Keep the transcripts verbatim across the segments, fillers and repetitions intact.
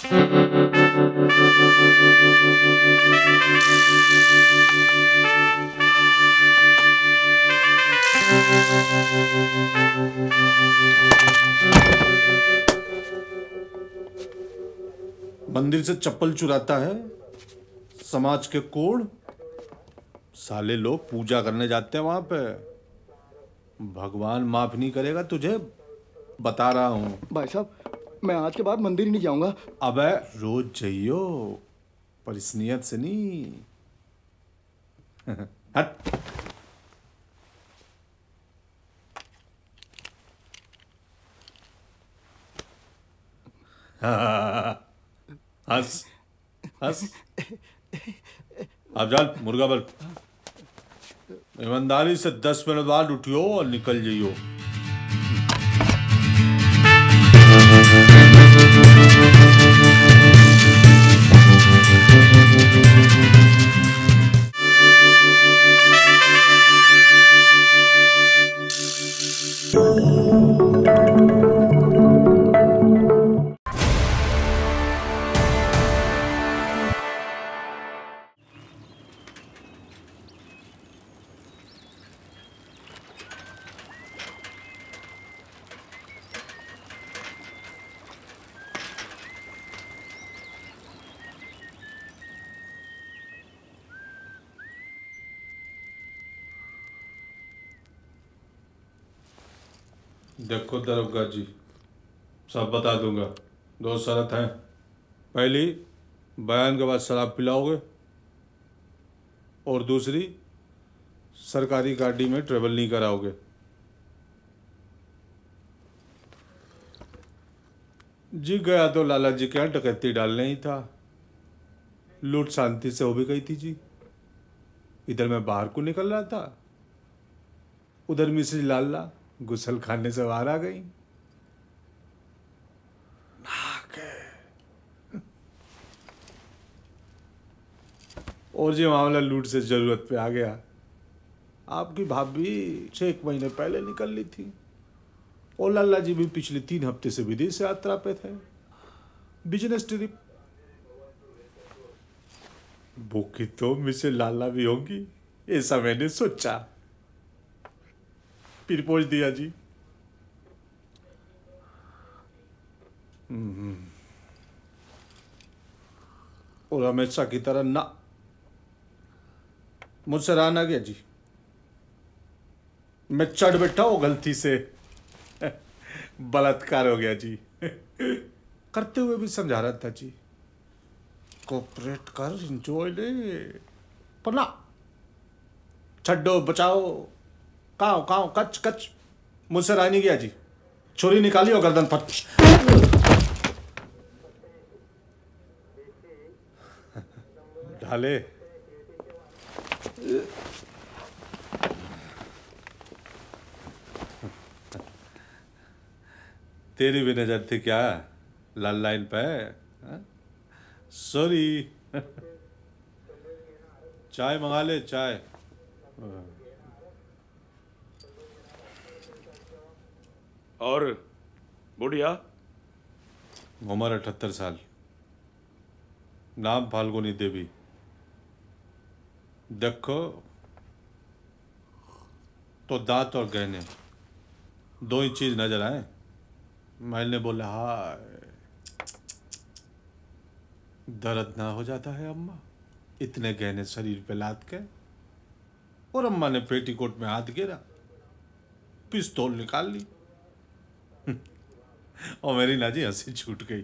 मंदिर से चप्पल चुराता है, समाज के कोढ़। साले लोग पूजा करने जाते हैं वहां पे। भगवान माफ नहीं करेगा तुझे, बता रहा हूं। भाई साहब, मैं आज के बाद मंदिर ही नहीं जाऊंगा। अबे रोज जाइयो, पर इस नियत से नहीं। हट। हंस हंस। अब चल मुर्गा बल। ईमानदारी से दस मिनट बाद उठियो और निकल जाइयो। देखो दरोगा जी, सब बता दूंगा। दो शर्त हैं। पहली, बयान के बाद शराब पिलाओगे, और दूसरी, सरकारी गाड़ी में ट्रेवल नहीं कराओगे। जी गया तो लाला जी के यहाँ डकैती डालने ही था। लूट शांति से हो भी गई थी जी। इधर मैं बाहर को निकल रहा था, उधर मिश्री लाला गुसल खाने से बाहर आ गई। और ये मामला लूट से जरूरत पे आ गया। आपकी भाभी छह एक महीने पहले निकल ली थी, और लाला जी भी पिछले तीन हफ्ते से विदेश यात्रा पे थे, बिजनेस ट्रिप। भूखी तो मिसे लाला भी होंगी, ऐसा मैंने सोचा, फिर पहुंच दिया जी। और हमेशा की तरह ना, मुझसे रहा ना गया जी। मैं चढ़ बैठा हूं गलती से, बलात्कार हो गया जी। करते हुए भी समझा रहा था जी, कोऑपरेट कर, इंजॉय ले, पर ना, छड्डो बचाओ, काओ काओ कच कच। मुझसे रहा नहीं गया जी। छुरी निकाली और गर्दन पर ढाले। तेरी भी नजर थी क्या लाल लाइन पे? सॉरी। चाय मंगा ले, चाय। और बुढ़िया? उम्र अठहत्तर साल, नाम फाल्गुनी देवी। देखो तो दांत और गहने दो ही चीज नजर आए। मैंने बोला हाय, दर्द ना हो जाता है अम्मा, इतने गहने शरीर पे लाद के। और अम्मा ने पेटीकोट में हाथ गिरा, पिस्तौल निकाल ली, और मेरी नाजी हंसी छूट गई।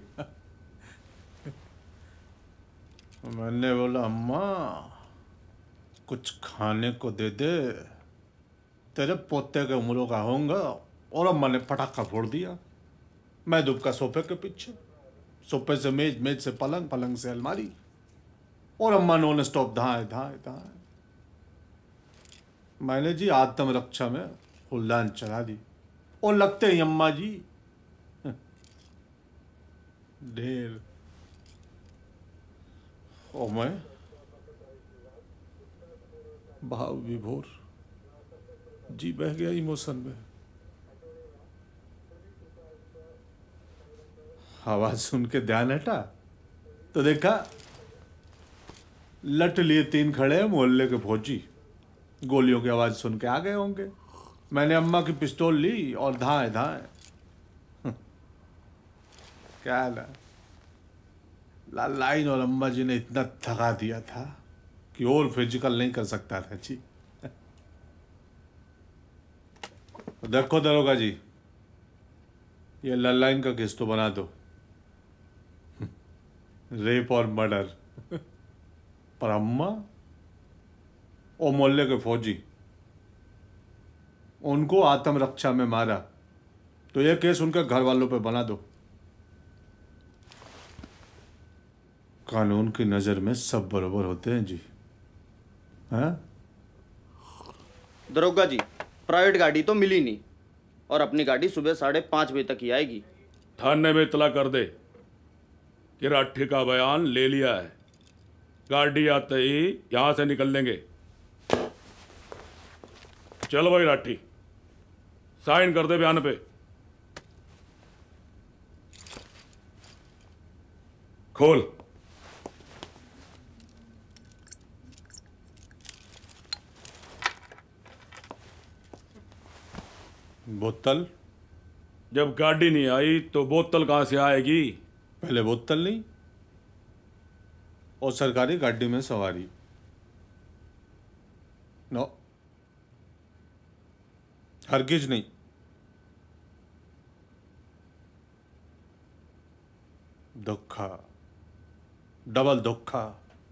मैंने बोला अम्मा कुछ खाने को दे दे, तेरे पोते के उम्रों का होऊंगा। और अम्मा ने पटाखा फोड़ दिया। मैं दुबका सोफे के पीछे, सोफे से मेज, मेज से पलंग, पलंग से अलमारी, और अम्मा नॉन स्टॉप धाए धाए धाए। मैंने जी आत्मरक्षा में फुलदान चला दी, और लगते ही अम्मा जी ढेर। और मैं भाव विभोर, जी बह गया इमोशन में। आवाज सुन के ध्यान हटा, तो देखा, लट लिए तीन खड़े मोहल्ले के फौजी, गोलियों की आवाज सुन के आ गए होंगे। मैंने अम्मा की पिस्तौल ली और धाए धाए। क्या ला लाइन और अम्मा जी ने इतना थका दिया था कि और फिजिकल नहीं कर सकता था जी। देखो दरोगा जी, ये ललाइन का केस तो बना दो, रेप और मर्डर। पर अम्मा और मोहल्ले के फौजी, उनको आत्मरक्षा में मारा, तो यह केस उनके घर वालों पे बना दो। कानून की नजर में सब बराबर होते हैं जी। हैं? दरोगा जी, प्राइवेट गाड़ी तो मिली नहीं और अपनी गाड़ी सुबह साढ़े पाँच बजे तक ही आएगी। थाने में इतला कर दे कि राठी का बयान ले लिया है, गाड़ी आते ही यहां से निकल लेंगे। चलो भाई राठी, साइन कर दे बयान पे। खोल। बोतल? जब गाड़ी नहीं आई तो बोतल कहां से आएगी? पहले बोतल नहीं और सरकारी गाड़ी में सवारी। नो, हरगिज नहीं। धोखा, डबल धोखा।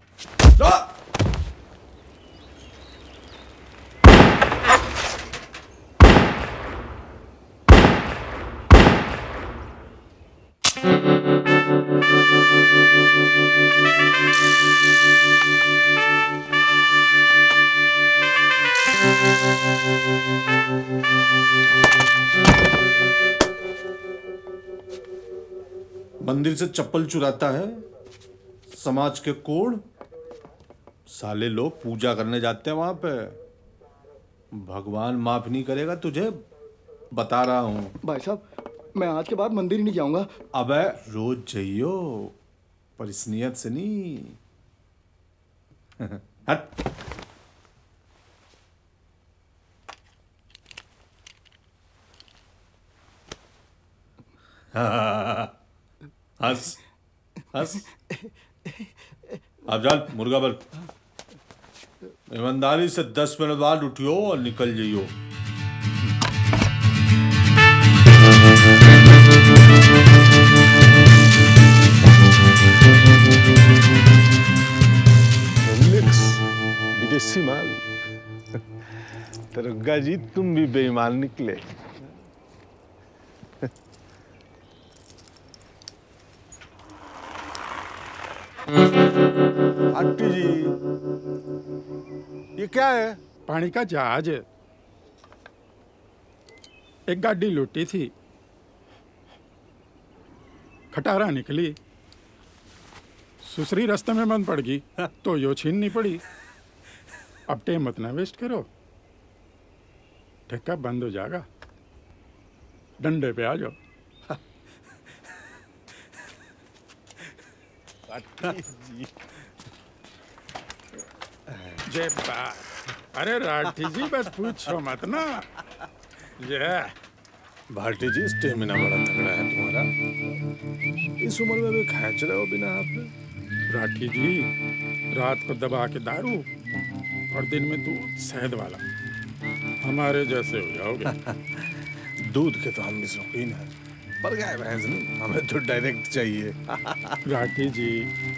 मंदिर से चप्पल चुराता है, समाज के कोड। साले लोग पूजा करने जाते हैं वहां पे। भगवान माफ नहीं करेगा तुझे, बता रहा हूं। भाई साहब, मैं आज के बाद मंदिर ही नहीं जाऊंगा। अबे रोज जाइयो, पर इस नियत से नहीं। हट। हंस हंस। अब जान मुर्गा बल, ईमानदारी से दस मिनट बाद उठियो और निकल जाइयो। मिक्स विदेशी माल। दरोगा जी, तुम भी बेईमान निकले। आंटी जी, ये क्या है? पानी का जहाज है। एक गाड़ी लूटी थी, खटारा निकली, सुसरी रास्ते में बंद पड़ गई तो यो छीननी पड़ी। अब टे मत ना वेस्ट करो, ठेका बंद हो जाएगा। डंडे पे आ जाओ। जी। जय बात। अरे राठी जी, बस पूछो मत ना। जय भाटी जी, स्टेमिना बड़ा तगड़ा है तुम्हारा। इस उम्र में भी खींच रहे हो बिना आप। राठी जी, रात को दबा के दारू और दिन में दूध शहद वाला, हमारे जैसे हो जाओगे। दूध के तो हम भी शौकीन हैं, पर गाय भैंस नहीं, हमें तो डायरेक्ट चाहिए। राठी जी,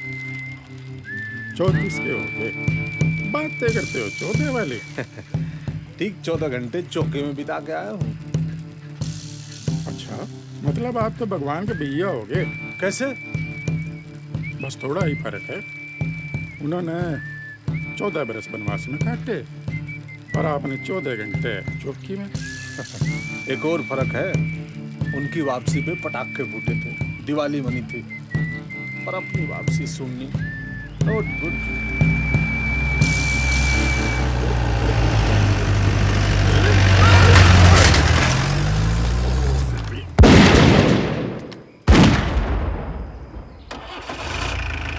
चौतीस के हो गए, बातें करते हो चौथे वाले। ठीक चौदह घंटे चौके में बिता के आया हूँ। अच्छा, मतलब आप तो भगवान के भैया हो गए। कैसे? बस थोड़ा ही फर्क है। उन्होंने चौदह बरस वनवास में काटे और आपने चौदह घंटे चौकी में। एक और फर्क है, उनकी वापसी पे पटाखे फूटे थे, दिवाली मनी थी, पर अपनी वापसी सुननी नॉट गुड।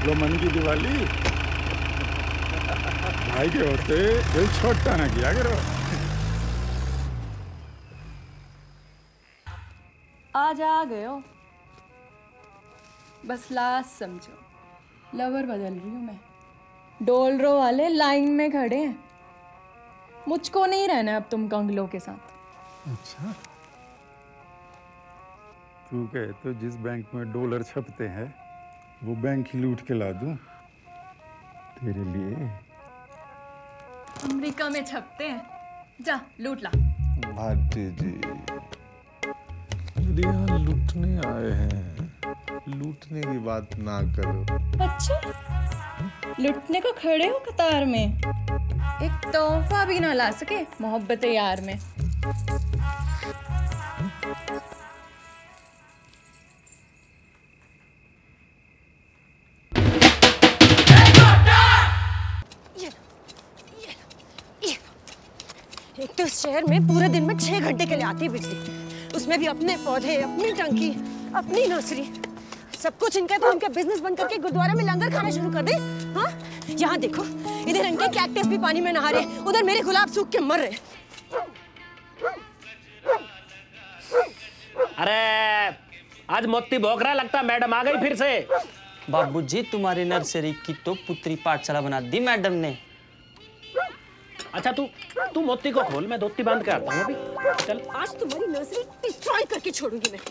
लो मन की दिवाली भाई के होते दिल छोटा ना किया करो। आज आ गए हो, बस लास्ट समझो। लवर बदल रही हूँ मैं। डोलरो वाले लाइन में खड़े हैं, मुझको नहीं रहना अब तुम कंगलों के साथ। अच्छा, तू कहे तो जिस बैंक में डॉलर छपते हैं वो बैंक ही लूट के ला दूं तेरे लिए। अमेरिका में छपते हैं, जा लूट ला। भाटी जी यहाँ लूटने आए हैं, लूटने की बात ना करो। अच्छा, लुटने को खड़े हो कतार में, एक तोहफा भी ना ला सके मोहब्बत यार में। एक तो इस शहर में पूरे दिन में छह घंटे के लिए आती है बिजली, उसमें भी अपने पौधे, अपनी टंकी, अपनी नर्सरी, सब कुछ इनका। तो इनका बिजनेस बंद करके गुरुद्वारा में लंगर खाना शुरू कर दे। हाँ, यहाँ देखो, इधर इनके कैक्टस भी पानी में नहा रहे, उधर मेरे गुलाब सूख के मर रहे। अरे आज मोती भोग रहा लगता, मैडम आ गई फिर से। बाबूजी, तुम्हारी नर्सरी की तो पुत्री पाठशाला बना दी मैडम ने। अच्छा तू तू मोती को खोल, मैं धोती बांध के आता हूँ अभी। चल, आज तुम्हारी नर्सरी डिस्ट्रॉय करके छोड़ूंगी मैं।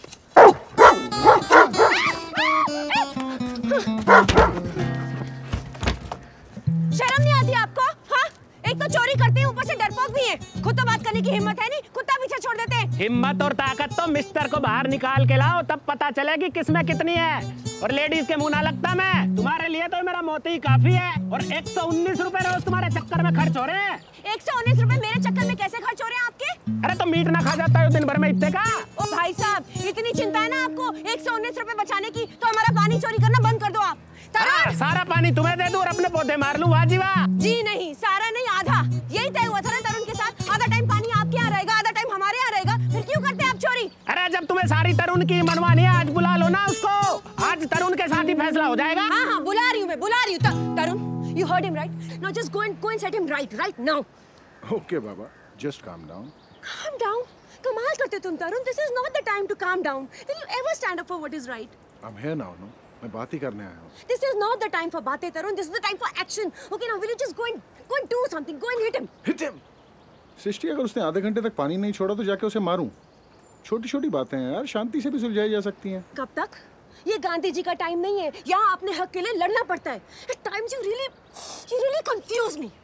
शर्म नहीं आती आपको? हाँ, एक तो चोरी करते हैं, ऊपर से डरपोक भी है। खुद तो बात करने की हिम्मत है नहीं, कुत्ता पीछे छोड़ देते हैं। हिम्मत और ताकत तो मिस्टर को बाहर निकाल के लाओ, तब पता चलेगी किसमें कितनी है। और लेडीज के मुंह ना लगता मैं, तुम्हारे लिए तो मेरा मोती काफी है। और एक सौ उन्नीस रुपए रोज तुम्हारे चक्कर में खर्च हो रहे हैं। एक सौ उन्नीस रुपए मेरे चक्कर में कैसे खर्च हो रहे हैं आपके? अरे तो मीट ना खा जाता है दिन भर में इतने का। ओ भाई साहब, इतनी चिंता है ना आपको एक सौ उन्नीस रुपए बचाने की, तो हमारा पानी चोरी करना बंद कर दो आप। हाँ, सारा पानी तुम्हें दे दूं और अपने पौधे मार लूं, वाह जी वाह। जी नहीं, सारा नहीं, आधा। यही तय हुआ था ना तरुण के साथ, आधा टाइम पानी आपके यहाँ रहेगा, आधा टाइम हमारे यहाँ रहेगा। फिर क्यों करते हैं आप चोरी? अरे जब तुम्हें सारी तरुण की मनवानी है, आज बुला लो ना उसको। आज तरुण के साथ ही फैसला हो जाएगा। हाँ हाँ, बुला रही हूँ मैं, बुला रही हूँ। तरुण, you heard him right? Now just go and go and set him right, right now. Okay, Baba, just calm down. Calm down? कमाल करते तुम तरुण। This is not the time to calm down. Will you ever stand up for what is right? I'm here now, no? मैं बात ही करने आया हूँ। This is not the time for बातें तरुण. This is the time for action. Okay, now will you just go and go and do something? Go and hit him. Hit him. सृष्टि, अगर उसने आधे घंटे तक पानी नहीं छोड़ा तो जाके उसे मारूं। छोटी छोटी बातें हैं यार, शांति से भी सुलझाई जा सकती हैं। कब तक? ये गांधी जी का टाइम नहीं है, यहाँ अपने हक के लिए लड़ना पड़ता है। At times you really, you really confuse me.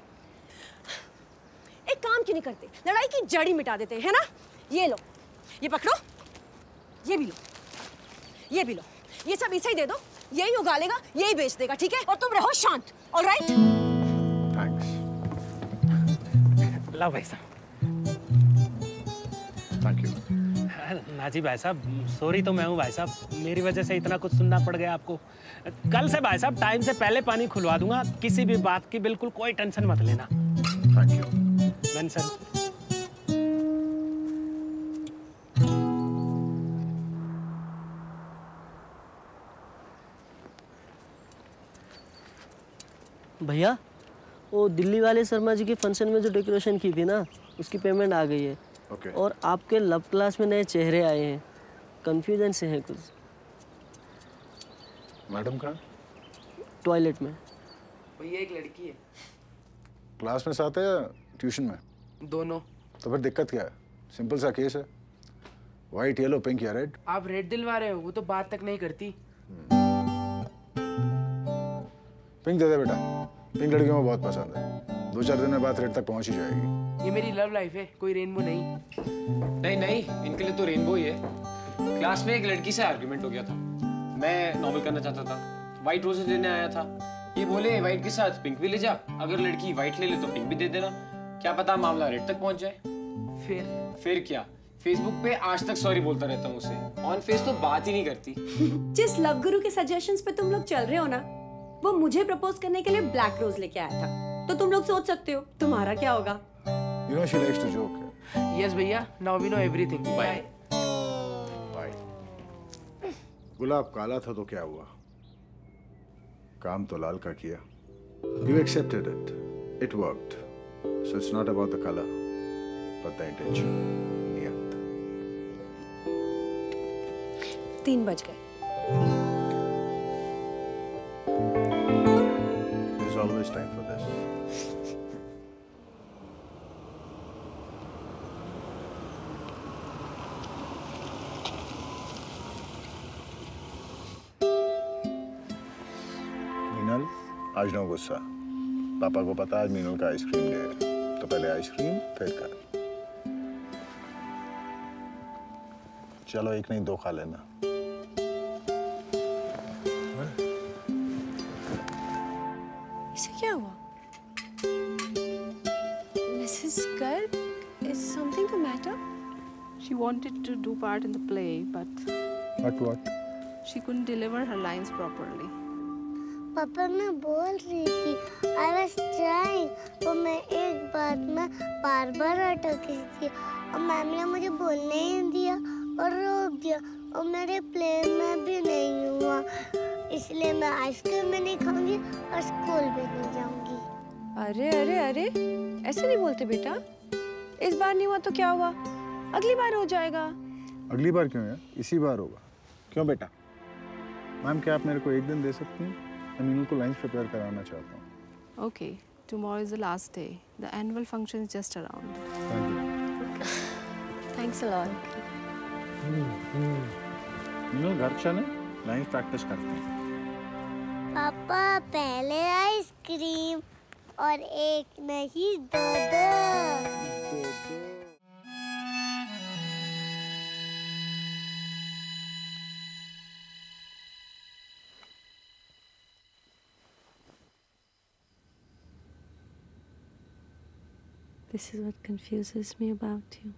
एक काम क्यों नहीं करते, लड़ाई की जड़ ही मिटा देते हैं ना? ये लो, ये पकड़ो, ये भी लो, ये भी लो, ये सब इसे ही दे दो, यही उगा लेगा, यही बेच देगा, ठीक है? और तुम रहो शांत, ऑलराइट? थैंक्स। ला भाई साहब। Thank you. नाजी भाई साहब, सॉरी तो मैं हूँ भाई साहब, मेरी वजह से इतना कुछ सुनना पड़ गया आपको। कल से भाई साहब टाइम से पहले पानी खुलवा दूंगा, किसी भी बात की बिल्कुल कोई टेंशन मत लेना। Thank you. मेंशन। भैया, वो दिल्ली वाले शर्मा जी के फंक्शन में जो डेकोरेशन की थी ना, उसकी पेमेंट आ गई है। okay. और आपके लब क्लास में नए चेहरे आए हैं, कंफ्यूजन से हैं कुछ। मैडम कहाँ? टॉयलेट में। भैया एक लड़की है। क्लास में साथ है या ट्यूशन में? दोनों। तो फिर दिक्कत क्या है? सिंपल सा केस है, व्हाइट, येलो, पिंक या रेड। आप रेड दिलवा रहे हो, वो तो बात तक नहीं करती। पिंक दे दे बेटा, पिंक लड़कियों को बहुत पसंद है। दो चार दिन में बात रेड तक पहुंच ही जाएगी। ये मेरी लव लाइफ है, कोई रेनबो नहीं। नहीं नहीं, इनके लिए तो रेनबो ही है। क्लास में एक लड़की से आर्गुमेंट हो गया था, मैं नॉवल करना चाहता था, व्हाइट रोजेस लेने आया था, ये बोले व्हाइट के साथ पिंक भी ले जा, अगर लड़की व्हाइट ले ले तो पिंक भी दे देना, क्या पता मामला रेड तक पहुंच जाए। फिर फिर क्या, फेसबुक पे आज तक सॉरी बोलता रहता हूँ उसे, ऑन फेस तो बात ही नहीं करती। जिस लव गुरु के सजेशंस पे तुम लोग चल रहे हो ना, वो मुझे प्रपोज करने के लिए ब्लैक रोज लेके आया था, तो तुम लोग सोच सकते हो तुम्हारा क्या होगा। You know she likes to joke. Yes भैया, now we know everything. Bye. Bye. गुलाब काला था तो क्या हुआ? काम तो लाल का किया. You accepted it. It worked. So it's not about the color, but the intention. नियत. तीन बज गए. There's always time for this. Meenal, आज नो गुस्सा. पापा को पता आज मीनल का आइसक्रीम डे है, तो पहले आइसक्रीम फिर कर. चलो एक नहीं दो खा लेना. इसे क्या हुआ? Mrs Garg, is something the matter? She wanted to do part in the play, but What what? she couldn't deliver her lines properly. पापा मैं बोल रही थी I was trying, तो मैं एक बात में बार बार अटक रही थी और मैम ने मुझे बोलने ही नहीं दिया और रोक दिया और मेरे प्ले में भी नहीं हुआ, इसलिए मैं आइसक्रीम भी नहीं खाऊंगी और स्कूल भी नहीं जाऊंगी. अरे अरे अरे ऐसे नहीं बोलते बेटा. इस बार नहीं हुआ तो क्या हुआ, अगली बार हो जाएगा. अगली बार क्यों यार, इसी बार होगा. क्यों बेटा? मैम क्या आप मेरे को एक दिन दे सकती हैं? मैं मीनू को लाइंस प्रिपेयर कराना चाहता हूँ. Okay, tomorrow is the last day. The annual function is just around. Thanks a lot. Meenu घर चले, लाइंस प्रैक्टिस करते हैं. पापा पहले आइसक्रीम और एक नहीं दो दो. This is what confuses me about you.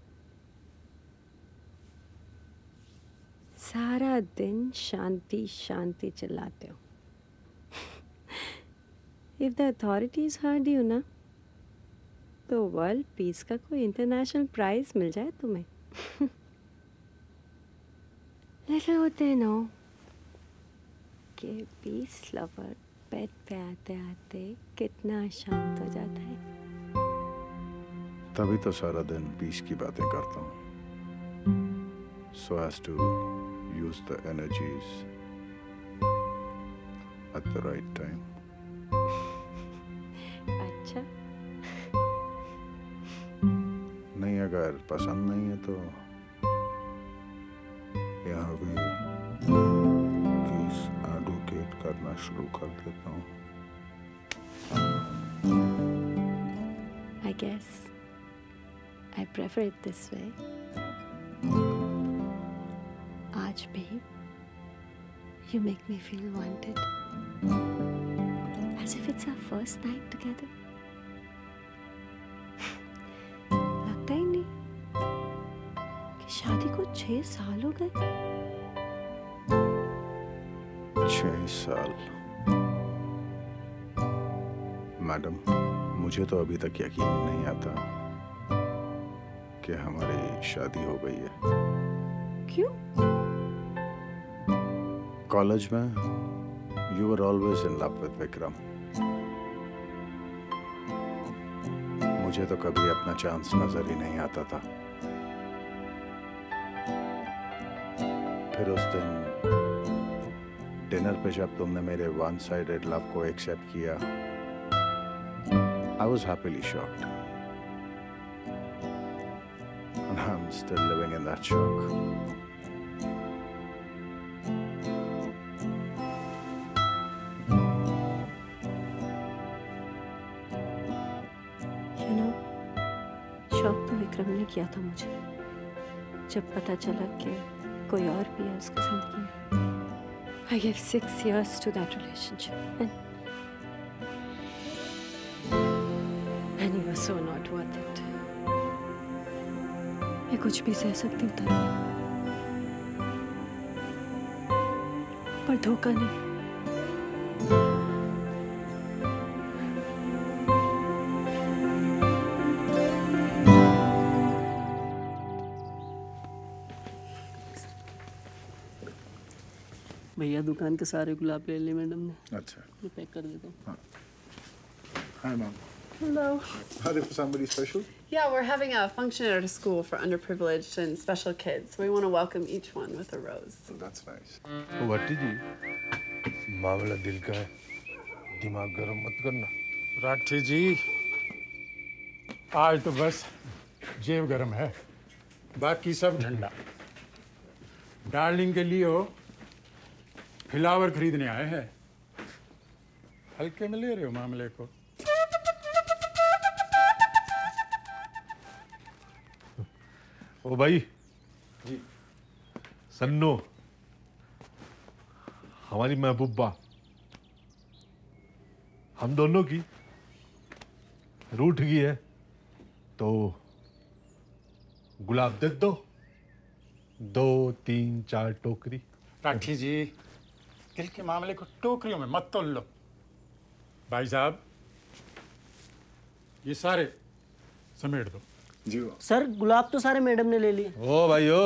सारा दिन शांति शांति चिल्लाते हो. If the authorities heard you ना, तो वर्ल्ड पीस का कोई इंटरनेशनल प्राइज मिल जाए तुम्हें. Little होते नो कि पीस लवर बेड पे आते आते कितना शांत हो जाता है. तभी तो सारा दिन पीस की बातें करता हूँ. So as to use the energies at the right time. अच्छा. नहीं, अगर पसंद नहीं है तो यहाँ भी केस एडवोकेट करना शुरू कर देता हूँ. I guess I prefer it this way. आज भी you make me feel wanted, as if it's our first night together. लगता ही नहीं कि शादी को छह साल हो गए. छह साल. मैडम, मुझे तो अभी तक यकीन नहीं आता कि हमारी शादी हो गई है. क्यों? कॉलेज में you were always in love with Vikram. मुझे तो कभी अपना चांस नजर ही नहीं आता था. फिर उस दिन डिनर पे जब तुमने मेरे वन साइडेड लव को एक्सेप्ट किया, I was happily shocked. And I'm still living in that shock. You know, शौक तो विक्रम ने किया था मुझे, जब पता चला कि कोई और भी है उसकी जिंदगी में. I gave six years to that relationship, and and he was so not worth it. मैं कुछ भी सह सकती हूँ तनु, पर धोखा नहीं. भैया दुकान के सारे गुलाब ले लिए मैडम ने। अच्छा। मैं पैक कर देता हूँ। हाँ। Hi, mom. Hello. Are they for somebody special? Yeah, we're having a function at our school for underprivileged and special kids. So we want to welcome each one with a rose. Oh, that's nice. तो भट्टी जी, मामला दिल का है, दिमाग गरम मत करना। राठी जी, आज तो बस जेब गरम है, बाकी सब ठंडा। डार्लिंग के लिए हो फ्लावर खरीदने आए हैं, हल्के में ले रहे हो मामले को। ओ भाई जी, सन्नो, हमारी महबूबा, हम दोनों की रूठ गई है, तो गुलाब दे दो, दो तीन चार टोकरी। राठी जी, दिल के मामले को टोकरियों में मत तोल लो। भाई साहब, ये सारे समेट दो। जी सर, गुलाब तो सारे मैडम ने ले लिए। ओ भाई ओ,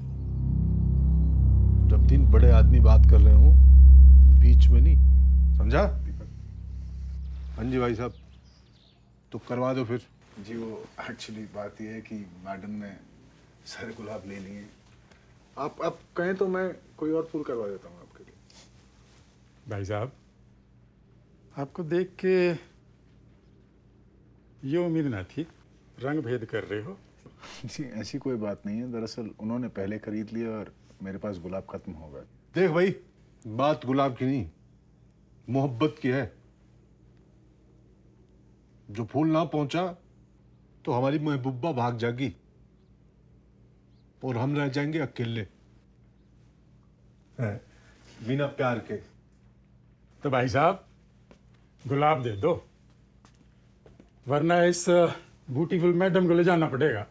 जब तीन बड़े आदमी बात कर रहे हो बीच में नहीं, समझा? हाँ जी भाई साहब, तो करवा दो फिर। जी वो एक्चुअली बात ये है कि मैडम ने सारे गुलाब ले लिए। आप आप कहें तो मैं कोई और फूल करवा देता हूँ आपके लिए। भाई साहब, आपको देख के ये उम्मीद ना थी, रंग भेद कर रहे हो। जी ऐसी कोई बात नहीं है, दरअसल उन्होंने पहले खरीद लिया और मेरे पास गुलाब खत्म हो गए। देख भाई, बात गुलाब की नहीं, मोहब्बत की है। जो फूल ना पहुंचा तो हमारी महबूबा भाग जाएगी और हम रह जाएंगे अकेले, बिना प्यार के। तो भाई साहब, गुलाब दे दो, वरना इस ब्यूटीफुल मैडम को ले जाना पड़ेगा।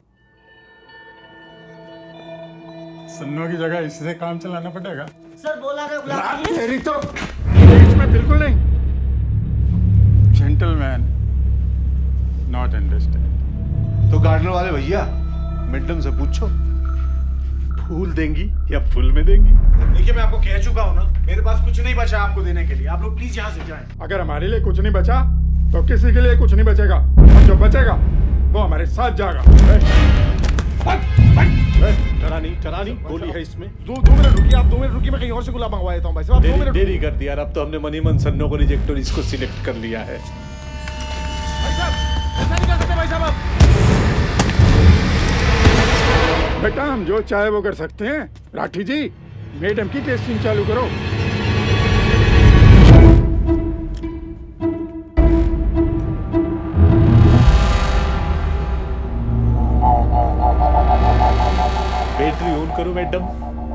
सन्नो की जगह इससे काम चलाना पड़ेगा। सर बोला था गुलाब की। तेरी तो इसमें बिल्कुल नहीं। Gentleman not understand. तो गार्डनर वाले भैया, मैडम से पूछो फूल देंगी या फूल में देंगी। देखिए, मैं आपको कह चुका हूँ ना, मेरे पास कुछ नहीं बचा आपको देने के लिए। आप लोग प्लीज यहाँ से जाएं। अगर हमारे लिए कुछ नहीं बचा तो किसी के लिए कुछ नहीं बचेगा, और जो बचेगा वो हमारे साथ जाएगा। डरा नहीं, डरा नहीं, गोली है इसमें। दो दो मिनट रुकिए, आप दो मिनट रुकिए, मैं कहीं और से गुलाब मंगवा देता हूँ भाई साहब। आप दो मिनट देरी कर दिया, अब तो हमने मनी मन सन्नो को रिजेक्ट और इसको सिलेक्ट कर लिया है। भाई साहब, ऐसा नहीं कर सकते भाई साहब आप। बेटा, हम जो चाहे वो कर सकते हैं। राठी जी, मैडम की टेस्टिंग चालू करो। बैटरी ऑन करो मैडम।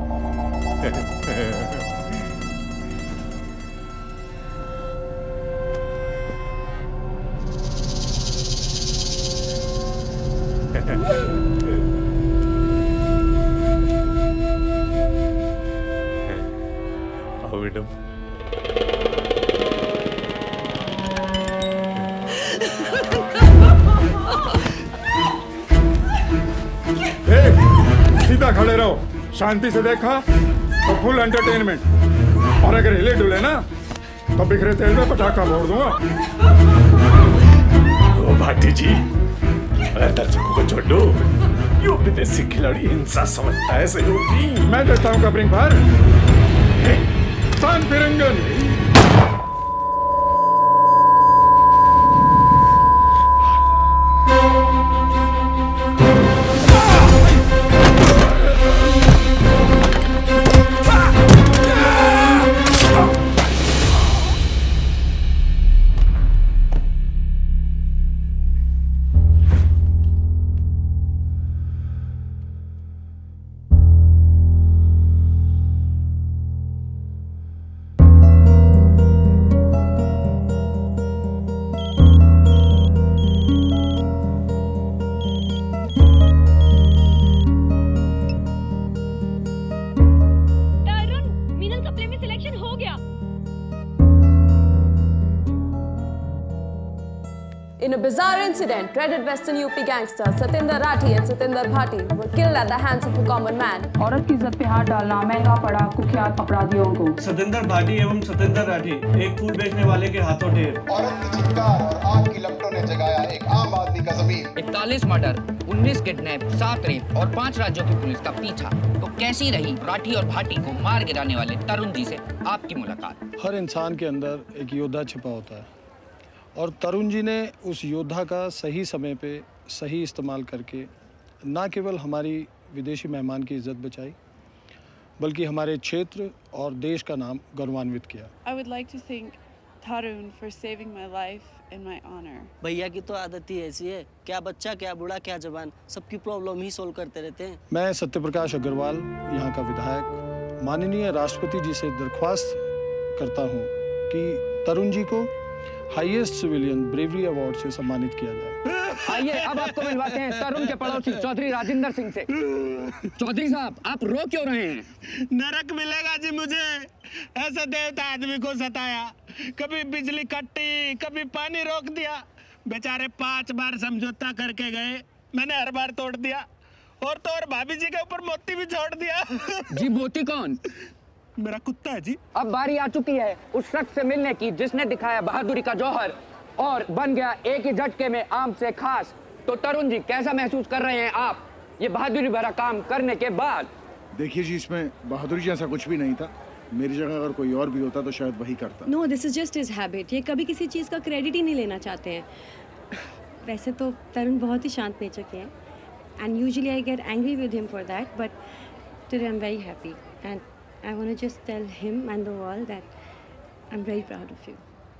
आओ मैडम। सीधा खड़े रहो, शांति से देखा तो फुल एंटरटेनमेंट, और अगर हिले डुले ना तो बिखरे तेल में पटाखा फोड़ दूंगा। ओ भाटी जी, अरे दर्शकों को छोड़ दो, ये विदेशी खिलाड़ी हिंसा समझता है सहयोगी। मैं देता हूँ कवरिंग पर सान फिरंगन। In a bizarre incident, dreaded Western U P gangsters Satinder Rathi and Satinder Bhati were killed at the hands of a common man. औरत की इज्जत पे हाथ डालना महंगा पड़ा कुख्यात अपराधियों को। सतिंदर भाटी एवं सतिंदर राठी एक फूल बेचने वाले के हाथों ढेर। औरत की चित्कार और आग की लपटों ने जगाया एक आम आदमी का ज़मीर। इकतालीस मर्डर, उन्नीस किडनैप, सात रेप और पांच राज्यों की पुलिस का पीछा। तो कैसी रही राठी और भाटी को मार गिराने वाले तरुण जी से आपकी मुलाकात? हर इंसान के अंदर एक योद्धा छिपा होता है और तरुण जी ने उस योद्धा का सही समय पे सही इस्तेमाल करके ना केवल हमारी विदेशी मेहमान की इज्जत बचाई बल्कि हमारे क्षेत्र और देश का नाम गौरवान्वित किया। I would like to thank Tarun for saving my life and my honor. भैया की तो आदत ही ऐसी है, क्या बच्चा क्या बूढ़ा क्या जवान, सबकी प्रॉब्लम ही सोल्व करते रहते हैं। मैं सत्यप्रकाश अग्रवाल, यहाँ का विधायक, माननीय राष्ट्रपति जी से दरख्वास्त करता हूँ कि तरुण जी को हाईएस्ट सिविलियन ब्रेवरी अवार्ड से सम्मानित किया जाए। आइए अब आपको मिलवाते हैं तरुण के पड़ोसी चौधरी राजेंद्र सिंह से। चौधरी साहब, आप रो क्यों रहे हैं? नरक मिलेगा जी मुझे, ऐसा देवता आदमी को सताया, कभी बिजली कट्टी कभी पानी रोक दिया। बेचारे पांच बार समझौता करके गए, मैंने हर बार तोड़ दिया और तो और भाभी जी के ऊपर मोती भी छोड़ दिया। जी मोती कौन? मेरा कुत्ता है जी। अब बारी आ चुकी है उस शख्स से मिलने की जिसने दिखाया बहादुरी का जौहर और बन गया एक ही झटके में आम से खास। तो तरुण जी, कैसा महसूस कर रहे हैं आप ये बहादुरी भरा काम करने के बाद? देखिए जी, इसमें बहादुरी जैसा कुछ भी नहीं था। मेरी जगह अगर कोई और भी होता तो शायद वही करता। No, this is just his habit. ये कभी किसी चीज़ का क्रेडिट ही नहीं लेना चाहते हैं। वैसे तो तरुण बहुत ही शांत नेचर के हैं and usually I get angry with him for that, but today I am very happy and I want to just tell him and the world that I'm very proud of you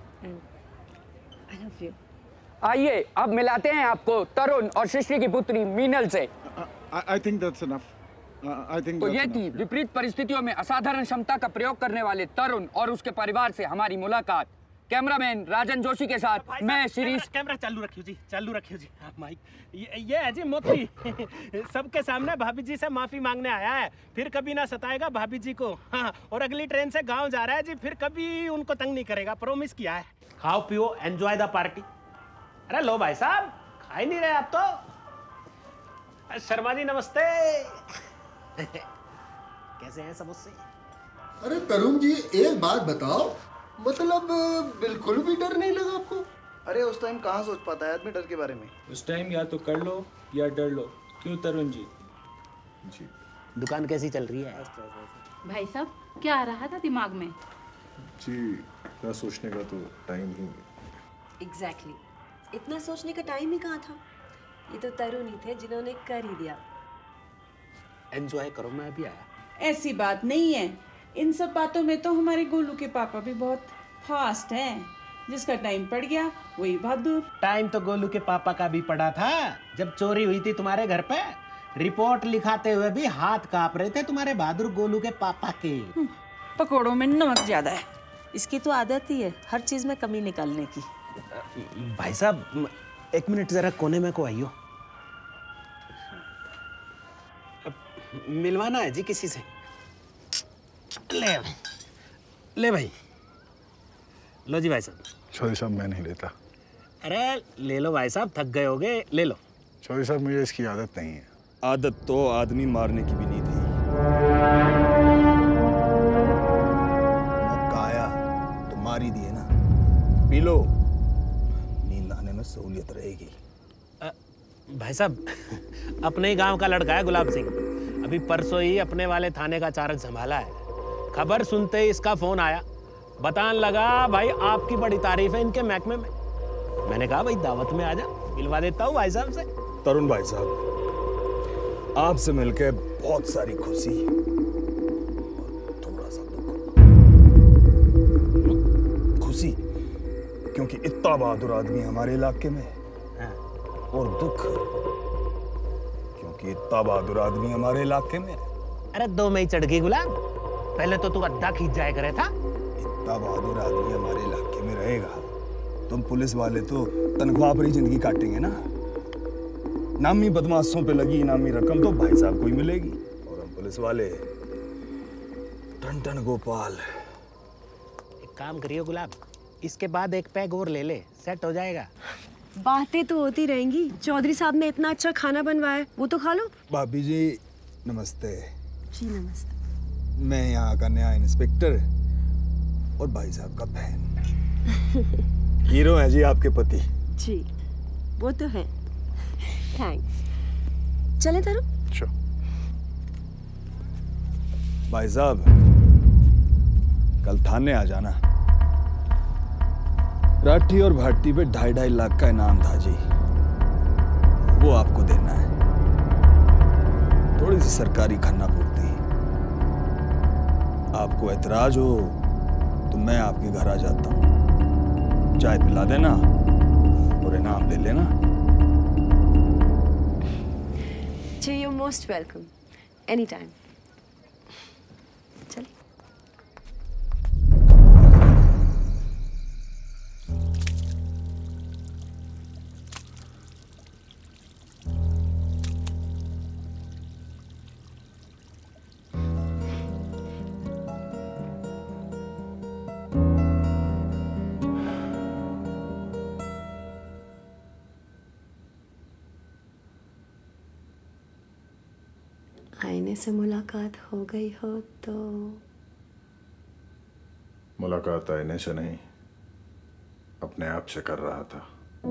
and I love you. आइए अब मिलाते हैं आपको तरुण और सृष्टि की पुत्री मीनल से। I think that's enough. I think तो ये थी विपरीत परिस्थितियों में असाधारण क्षमता का प्रयोग करने वाले तरुण और उसके परिवार से हमारी मुलाकात। कैमरामैन राजन जोशी के साथ मैं शिरीष। कैमरा चालू रखियो जी, चालू रखियो जी। माइक ये, ये है जी मोती। सबके सामने भाभी जी से माफी मांगने आया है, फिर कभी ना सताएगा भाभी जी को। हाँ, और अगली ट्रेन से गांव जा रहा है जी, फिर कभी उनको तंग नहीं करेगा, प्रॉमिस किया है। खाओ पियो, एंजॉय द पार्टी। अरे लो भाई साहब, खा ही नहीं रहे आप तो। शर्मा जी नमस्ते। कैसे हैं समोसे? अरे तरुण जी, एक बात बताओ, मतलब बिल्कुल भी डर नहीं लगा आपको? अरे उस टाइम कहाँ सोच पाता है आदमी डर के बारे में। उस टाइम या तो कर लो या डर लो। क्यों तरुण जी? जी। दुकान कैसी चल रही है? भाई साहब, क्या आ रहा था दिमाग में? जी, इतना सोचने का तो टाइम ही। एग्जैक्टली, इतना सोचने का टाइम ही कहाँ था। ये तो तरुण ही थे जिन्होंने कर ही दिया। एंजॉय करो, मैं अभी आया। ऐसी बात नहीं है, इन सब बातों में तो हमारे गोलू के पापा भी बहुत फास्ट हैं। जिसका टाइम पड़ गया वही बहादुर। टाइम तो गोलू के पापा का भी पड़ा था जब चोरी हुई थी तुम्हारे घर पे। रिपोर्ट लिखाते हुए भी हाथ कांप रहे थे तुम्हारे बहादुर गोलू के पापा के। पकोड़ों में नमक ज्यादा है। इसकी तो आदत ही है हर चीज में कमी निकालने की। भाई साहब एक मिनट जरा कोने में को आइयो। मिलवाना है जी किसी से। ले ले भाई, लो जी भाई साहब। चौधरी साहब मैं नहीं लेता। अरे ले लो भाई साहब, थक गए होगे, ले लो। चौधरी साहब मुझे इसकी आदत नहीं है। आदत तो आदमी मारने की भी नहीं थी। मौका आया तो मार ही दिए ना। पी लो, नींद आने में सहूलियत रहेगी। भाई साहब अपने ही गांव का लड़का है गुलाब सिंह, अभी परसों ही अपने वाले थाने का चार्ज संभाला है। खबर सुनते ही इसका फोन आया, बताने लगा भाई आपकी बड़ी तारीफ है इनके महकमे में। मैंने कहा भाई दावत में आजा, मिलवा देता हूँ भाई साहब से। तरुण भाई साहब, आपसे मिलकर बहुत सारी खुशी और थोड़ा सा दुख। खुशी क्योंकि इतना बहादुर आदमी हमारे इलाके में है, और दुख क्योंकि इतना बहादुर आदमी हमारे इलाके में। अरे दो में ही चढ़ गई गुलाब, पहले तो तू अद्धा खींच जाया करे था। इतना बहादुर आदमी हमारे इलाके में रहेगा, तुम पुलिस वाले तो तनख्वाह पर ही जिंदगी काटेंगे ना। नामी बदमाशों पे लगी इनामी रकम तो भाई साहब को ही मिलेगी, और हम पुलिस वाले टन टन गोपाल। एक काम करियो गुलाब, इसके बाद एक पैग और ले ले, सेट हो जाएगा। बातें तो होती रहेंगी। चौधरी साहब ने इतना अच्छा खाना बनवाया, वो तो खा लो। भाभी जी नमस्ते। जी नमस्ते। मैं यहाँ का नया इंस्पेक्टर और भाई साहब का बहन। हीरो है जी आपके पति। जी वो तो है। थैंक्स। चलें तरुण? Sure. भाई साहब कल थाने आ जाना। राठी और भाटी पे ढाई ढाई लाख का इनाम था जी, वो आपको देना है। थोड़ी सी सरकारी खाना पूर्ति। आपको ऐतराज हो तो मैं आपके घर आ जाता हूँ, चाय पिला देना और इनाम ले लेना। जी you most welcome, any time. चलिए। आईने से मुलाकात हो गई हो तो? मुलाकात आईने से नहीं, अपने आप से कर रहा था।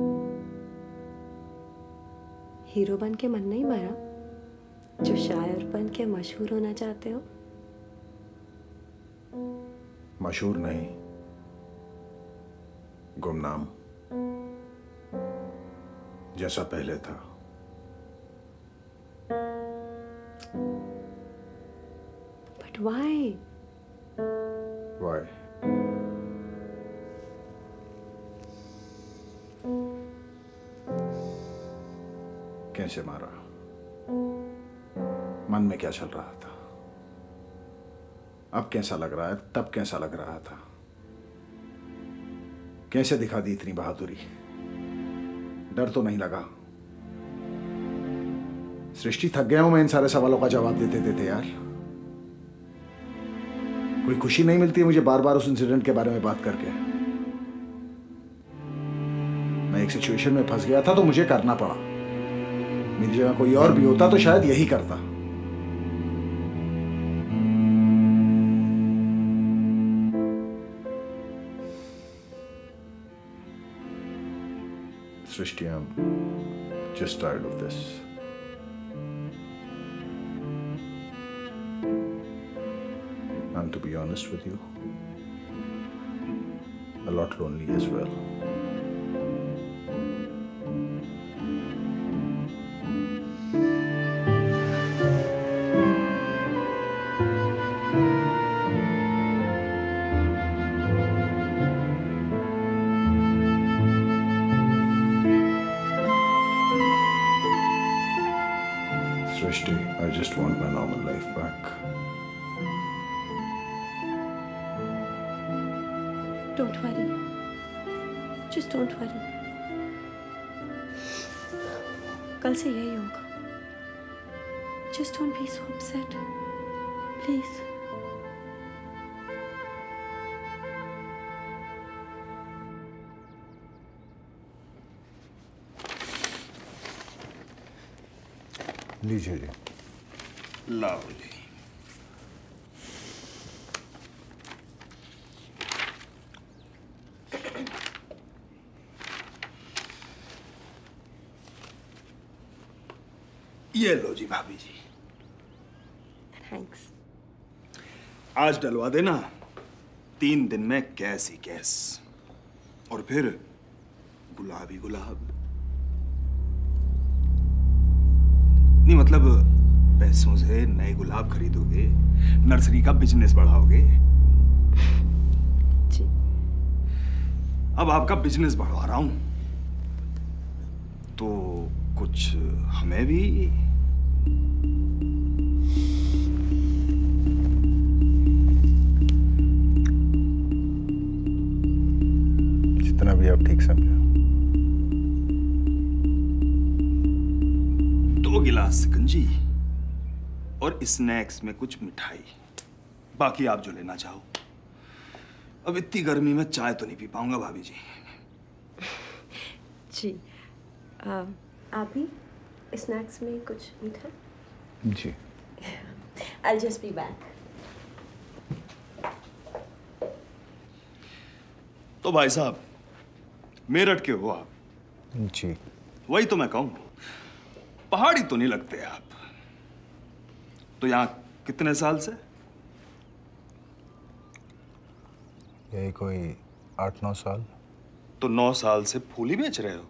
हीरो बन के मन नहीं भरा जो शायर बन के मशहूर होना चाहते हो? मशहूर नहीं, गुमनाम, जैसा पहले था। But why? Why? कैसे मारा? मन में क्या चल रहा था? अब कैसा लग रहा है? तब कैसा लग रहा था? कैसे दिखा दी इतनी बहादुरी? डर तो नहीं लगा? सृष्टि, थक गया हूं मैं इन सारे सवालों का जवाब देते देते यार। कोई खुशी नहीं मिलती है मुझे बार बार उस इंसिडेंट के बारे में बात करके। मैं एक सिचुएशन में फंस गया था तो मुझे करना पड़ा। मेरी जगह कोई और भी होता तो शायद यही करता। Srishti, I am just tired of this. And to be honest with you, a lot lonely as well. Srishti, I just want my normal life back. Don't worry. Just don't worry. कल से यही होगा. Just don't be so upset. Please. लीजिए जी। Lovely. ये लो जी भाभी जी। Thanks. आज डलवा देना तीन दिन में कैस ही कैस, और फिर गुलाब ही गुलाब। नहीं मतलब पैसों से नए गुलाब खरीदोगे, नर्सरी का बिजनेस बढ़ाओगे। जी। अब आपका बिजनेस बढ़वा रहा हूं तो कुछ हमें भी। जितना भी आप ठीक समझो। दो गिलास शिकंजी और स्नैक्स में कुछ मिठाई, बाकी आप जो लेना चाहो। अब इतनी गर्मी में चाय तो नहीं पी पाऊंगा भाभी जी। जी आप भी स्नैक्स में कुछ मीठा? जी। I'll just be back. तो भाई साहब मेरठ के हो आप? जी। वही तो मैं कहूँ, पहाड़ी तो नहीं लगते आप। तो यहाँ कितने साल से? यही कोई आठ नौ साल। तो नौ साल से फूल ही बेच रहे हो?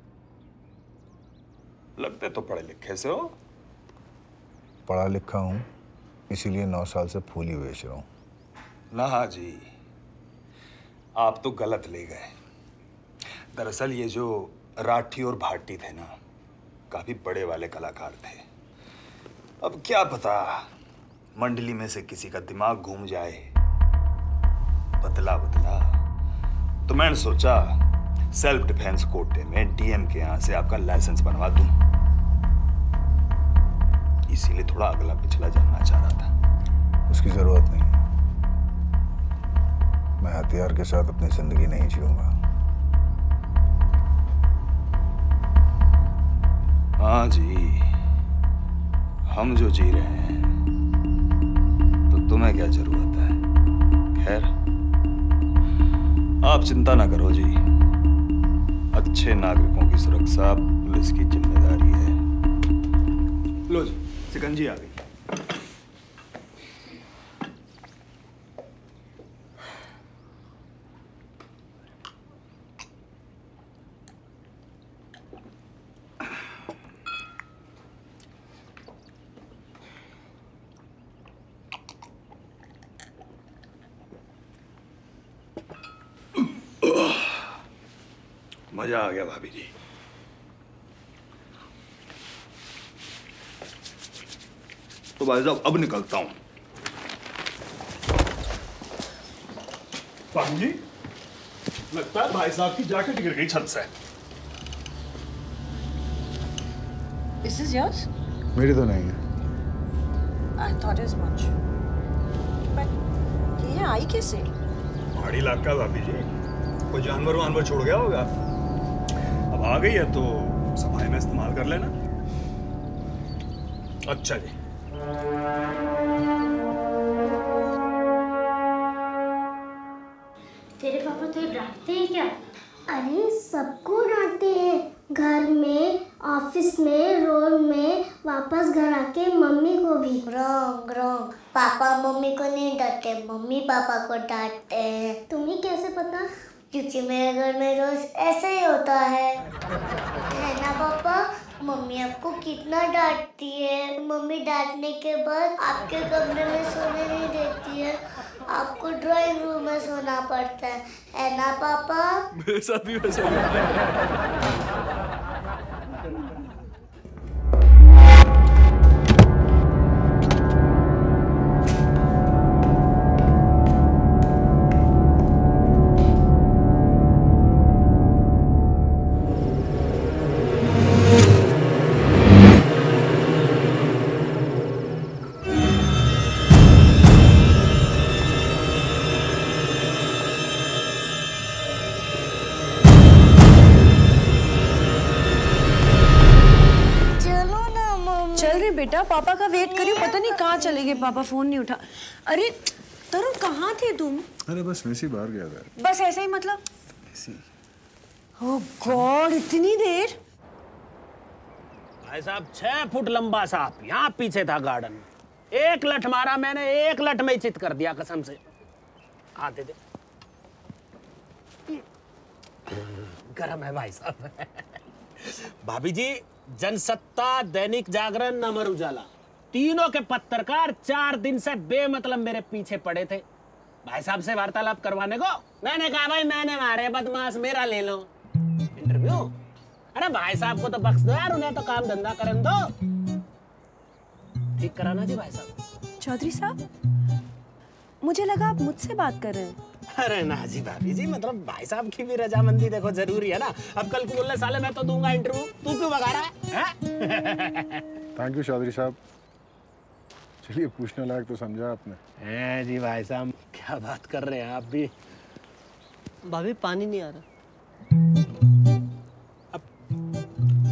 लगते तो पढ़े लिखे से हो। पढ़ा लिखा हूँ, इसीलिए नौ साल से फूल ही बेच रहा हूँ। ना जी, आप तो गलत ले गए। दरअसल ये जो राठी और भाटी थे ना, काफी बड़े वाले कलाकार थे। अब क्या पता मंडली में से किसी का दिमाग घूम जाए, बदला बदला। तो मैंने सोचा सेल्फ डिफेंस कोटे में डीएम के यहाँ से आपका लाइसेंस बनवा दूं। इसीलिए थोड़ा अगला पिछला जानना चाह रहा था। उसकी जरूरत नहीं, मैं हथियार के साथ अपनी जिंदगी नहीं जीऊंगा। हाँ जी, हम जो जी रहे हैं तो तुम्हें क्या जरूरत है। खैर आप चिंता ना करो जी, अच्छे नागरिकों की सुरक्षा पुलिस की जिम्मेदारी है। लो जी, सिकंजी आ गई। मजा आ गया भाभी जी। तो भाई साहब अब निकलता हूं। भाभी जी, लगता है भाई साहब की जैकेट गिर गई छत से। This is yours? मेरी तो नहीं है। I thought as much. But ये आई कैसे? पहाड़ी इलाका भाभी जी, कोई जानवर वानवर छोड़ गया होगा। अब आ गई है तो सफाई में इस्तेमाल कर लेना। अच्छा जी। तेरे पापा तो डांटते हैं क्या? अरे सबको डांटते हैं, घर में, ऑफिस में, रोड में, वापस घर आके मम्मी को भी। रॉन्ग रॉन्ग, पापा मम्मी को नहीं डांटते, मम्मी पापा को डांटते हैं। तुम्हें कैसे पता? क्योंकि मेरे घर में रोज ऐसे ही होता है है ना पापा? मम्मी आपको कितना डांटती है। मम्मी डांटने के बाद आपके कमरे में सोने नहीं देती है, आपको ड्राइंग रूम में सोना पड़ता है है ना पापा? मेरे साथ भी वैसा ही होता है। बेटा, पापा का वेट करियो, पता नहीं कहाँ चले गए पापा, फोन नहीं उठा। अरे तरुण, कहाँ थे तुम? अरे बस वैसे ही बाहर गया था। बस ऐसे ही मतलब? ओह गॉड, इतनी देर? भाई साहब छह फुट लंबा सांप यहाँ पीछे था गार्डन में, एक लठ मारा मैंने, एक लठ में ही चित कर दिया कसम से। आते थे। गरम है भाई साहब। भाभी जी, जनसत्ता, दैनिक जागरण, अमर उजाला, तीनों के पत्रकार चार दिन से बेमतलब मेरे पीछे पड़े थे भाई साहब से वार्तालाप करवाने को। मैंने कहा भाई मैंने मारे बदमाश, मेरा ले लो इंटरव्यू। अरे भाई साहब को तो बख्श दो यार, उन्हें तो काम धंधा करने दो। ठीक कराना जी भाई साहब। चौधरी साहब, मुझे लगा आप मुझसे बात कर रहे हैं। अरे ना जी भाभी जी, मतलब भाई साहब की भी रजामंदी देखो जरूरी है ना। अब कल को बोलने साले मैं तो दूंगा इंटरव्यू, तू क्यों भगा रहा है? थैंक यू चौधरी साहब। चलिए, पूछने लायक तो समझा आपने। है जी भाई साहब, क्या बात कर रहे हैं आप भी। भाभी पानी नहीं आ रहा। अब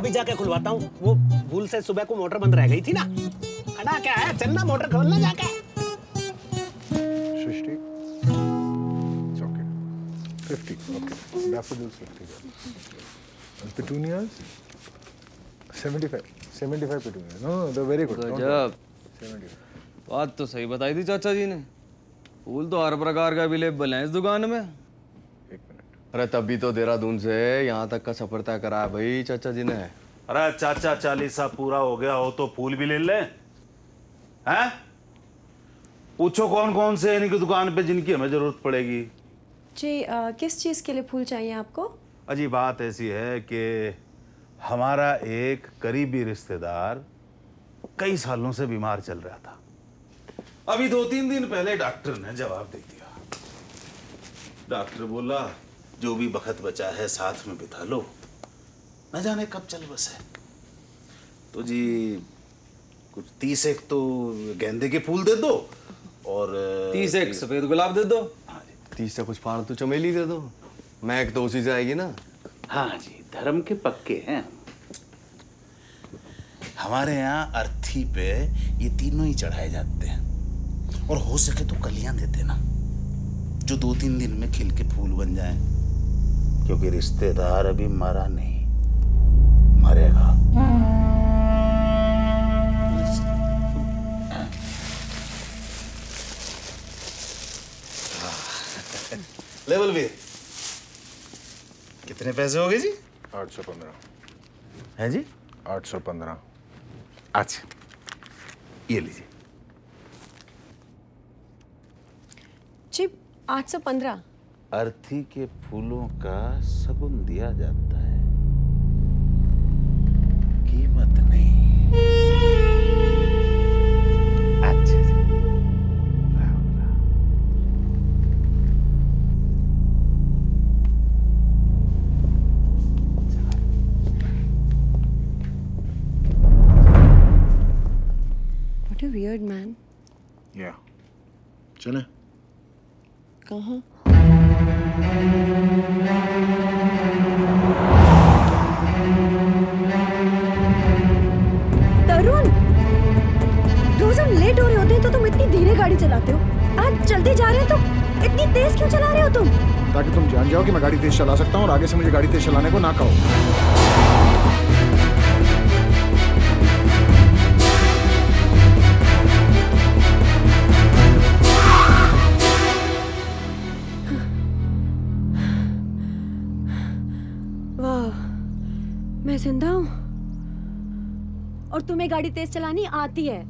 अभी जाके खुलवाता हूँ। वो भूल से सुबह को मोटर बंद रह गई थी ना। खड़ा क्या है, चलना मोटर खोलना जाके। सृष्टि, it's okay. fifty, okay. Daffodils fifty. And petunias? seventy-five. seventy-five petunias. No, no, they're very good. गजब। seventy-five. बात तो सही बताई थी चाचा जी ने। फूल तो हर प्रकार का अवेलेबल है इस दुकान में। अरे तभी तो देहरादून से यहाँ तक का सफर तय करा है भाई चाचा जी ने। अरे चाचा चालीसा पूरा हो गया हो तो फूल भी ले ले हैं? पूछो कौन कौन से इनकी दुकान पे जिनकी हमें जरूरत पड़ेगी। जी आ, किस चीज़ के लिए फूल चाहिए आपको? अजी बात ऐसी है कि हमारा एक करीबी रिश्तेदार कई सालों से बीमार चल रहा था। अभी दो तीन दिन पहले डॉक्टर ने जवाब दे दिया। डॉक्टर बोला जो भी वक्त बचा है साथ में बिता लो, न जाने कब चल बसे। तो जी कुछ तीस एक तो गेंदे के फूल दे दो और तीस एक सफेद गुलाब दे दो। तीस से कुछ फालतू चमेली दे दो, महक तो उसी से आएगी ना। हाँ जी, धर्म के पक्के हैं। हमारे यहाँ अर्थी पे ये तीनों ही चढ़ाए जाते हैं और हो सके तो कलियां दे देना जो दो तीन दिन में खिल के फूल बन जाए, क्योंकि रिश्तेदार अभी मरा नहीं, मरेगा। लेवल भी कितने पैसे हो गए जी? आठ सौ पंद्रह है जी? आठ सौ पंद्रह। अच्छा ये लीजिए। जी आठ सौ पंद्रह। अर्थी के फूलों का सगुन दिया जाता है, कीमत नहीं। अच्छा जी, Ram Ram. What a weird man. या चले कहाँ? तरुण, रोज हम लेट हो रहे होते हैं तो तुम इतनी धीरे गाड़ी चलाते हो। आज जल्दी जा रहे हो तो इतनी तेज क्यों चला रहे हो तुम? ताकि तुम जान जाओ कि मैं गाड़ी तेज चला सकता हूँ और आगे से मुझे गाड़ी तेज चलाने को ना कहो। मैं जिंदा हूँ और तुम्हें गाड़ी तेज चलानी आती है।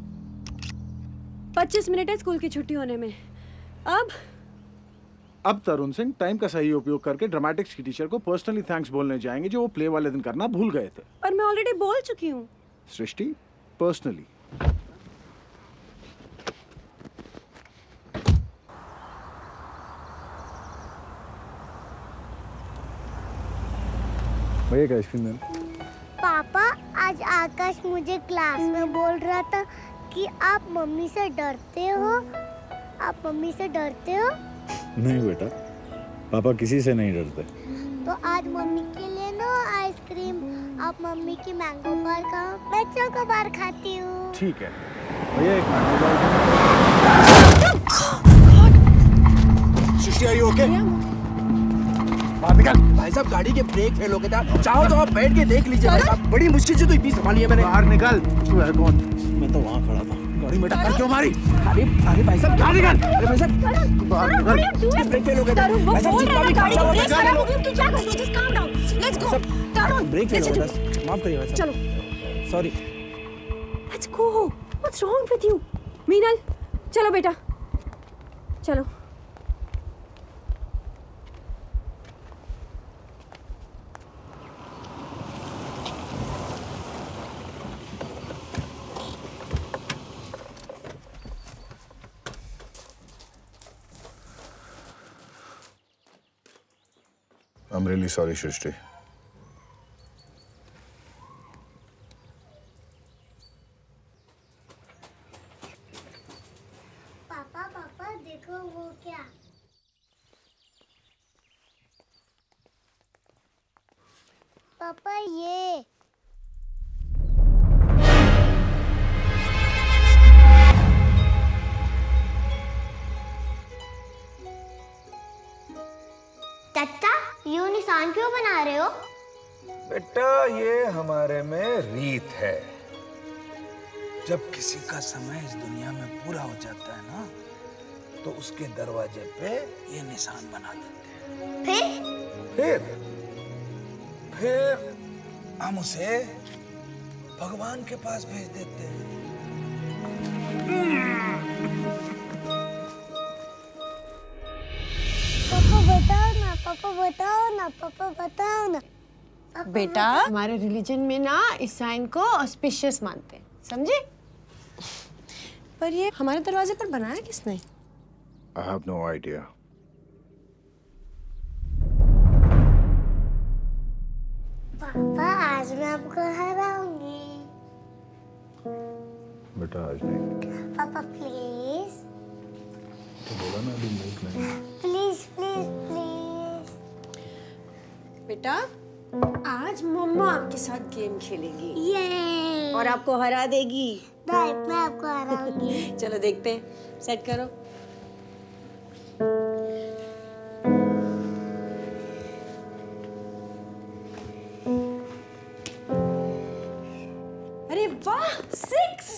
पच्चीस मिनट है स्कूल की छुट्टी होने में। अब अब तरुण सिंह टाइम का सही उपयोग करके ड्रामेटिक्स की टीचर को पर्सनली थैंक्स बोलने जाएंगे जो वो प्ले वाले दिन करना भूल गए थे। पर मैं ऑलरेडी बोल चुकी हूँ। सृष्टि, पर्सनली। भैया क्या आइसक्रीम है? पापा आज आकाश मुझे क्लास में बोल रहा था कि आप मम्मी से डरते हो। आप मम्मी से डरते हो? नहीं बेटा, पापा किसी से नहीं डरते। तो आज मम्मी के लिए नो आइसक्रीम। आप मम्मी की मैंगो बार खाओ, मैं चोको बार खाती हूँ। ठीक है भैया, एक मैंगो बार। शिष्य, are you okay? बाहर निकल। भाई साहब गाड़ी के ब्रेक फेल हो गए था, चाहो तो आप बैठ के देख लीजिए। भाई साहब बड़ी मुश्किल से तो इतनी संभाली है मैंने। बाहर निकल। तू है कौन? मैं तो वहाँ खड़ा था। गाड़ी में टक्कर क्यों मारी? अरे अरे भाई साहब बाहर निकल। अरे भाई साहब बाहर निकल। ब्रेक फेल हो गया था। भाई साहब जितना भी खर्चा हुआ था, ब्रेक फेल हो गया था। माफ करिए भाई साहब। चलो sorry. Let's go. What's wrong with you? Minal चलो बेटा चलो। I'm really sorry, Shrishti. पापा पापा देखो वो क्या? पापा ये चाचा यूं निशान क्यों बना रहे हो? बेटा ये हमारे में रीत है, जब किसी का समय इस दुनिया में पूरा हो जाता है ना तो उसके दरवाजे पे ये निशान बना देते हैं। फिर फिर फिर हम उसे भगवान के पास भेज देते हैं। पापा बताओ ना, पापा बताओ ना, पापा बताओ ना। बेटा हमारे रिलीजन में ना इस साइन को ऑस्पिशियस मानते हैं, समझे? पर ये हमारे दरवाजे पर बनाया किसने? I have no idea. पापा आज मैं आपको हराऊंगी। बेटा आज नहीं। पापा प्लीज तो बोला ना अभी मूड नहीं। Please please please. बेटा आज मम्मा आपके साथ गेम खेलेगी। ये और आपको हरा देगी। नहीं, मैं आपको हराऊंगी। चलो देखते हैं, सेट करो। अरे वाह, सिक्स।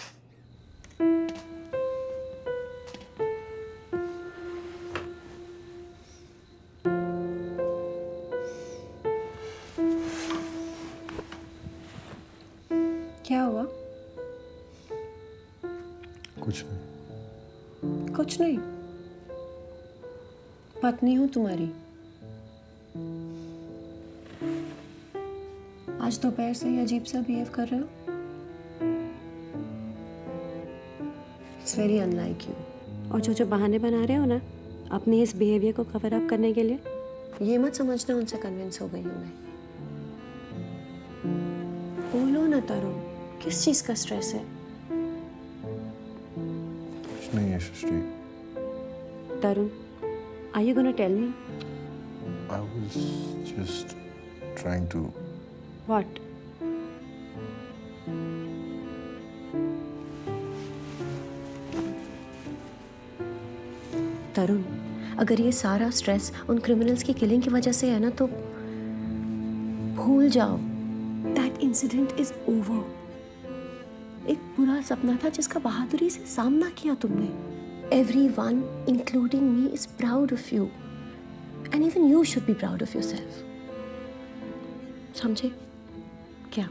क्या हुआ? कुछ नहीं। कुछ नहीं। पत्नी हूँ तुम्हारी। आज दोपहर से ही अजीब सा बिहेव कर रहे हो। It's very unlike you. और जो जो बहाने बना रहे हो ना अपने इस बिहेवियर को कवर अप करने के लिए, ये मत समझना उनसे कन्विंस हो गई हूँ मैं। बोलो ना तरुण, किस चीज का स्ट्रेस है? कुछ नहीं है सृष्टि। तरुण, are you gonna tell me? I was just trying to. What? तरुण, अगर ये सारा स्ट्रेस उन क्रिमिनल्स की किलिंग की वजह से है ना तो भूल जाओ। That incident is over. एक बुरा सपना था जिसका बहादुरी से सामना किया तुमने। Everyone, including me, is proud of you, and even you should be proud of yourself. समझे क्या?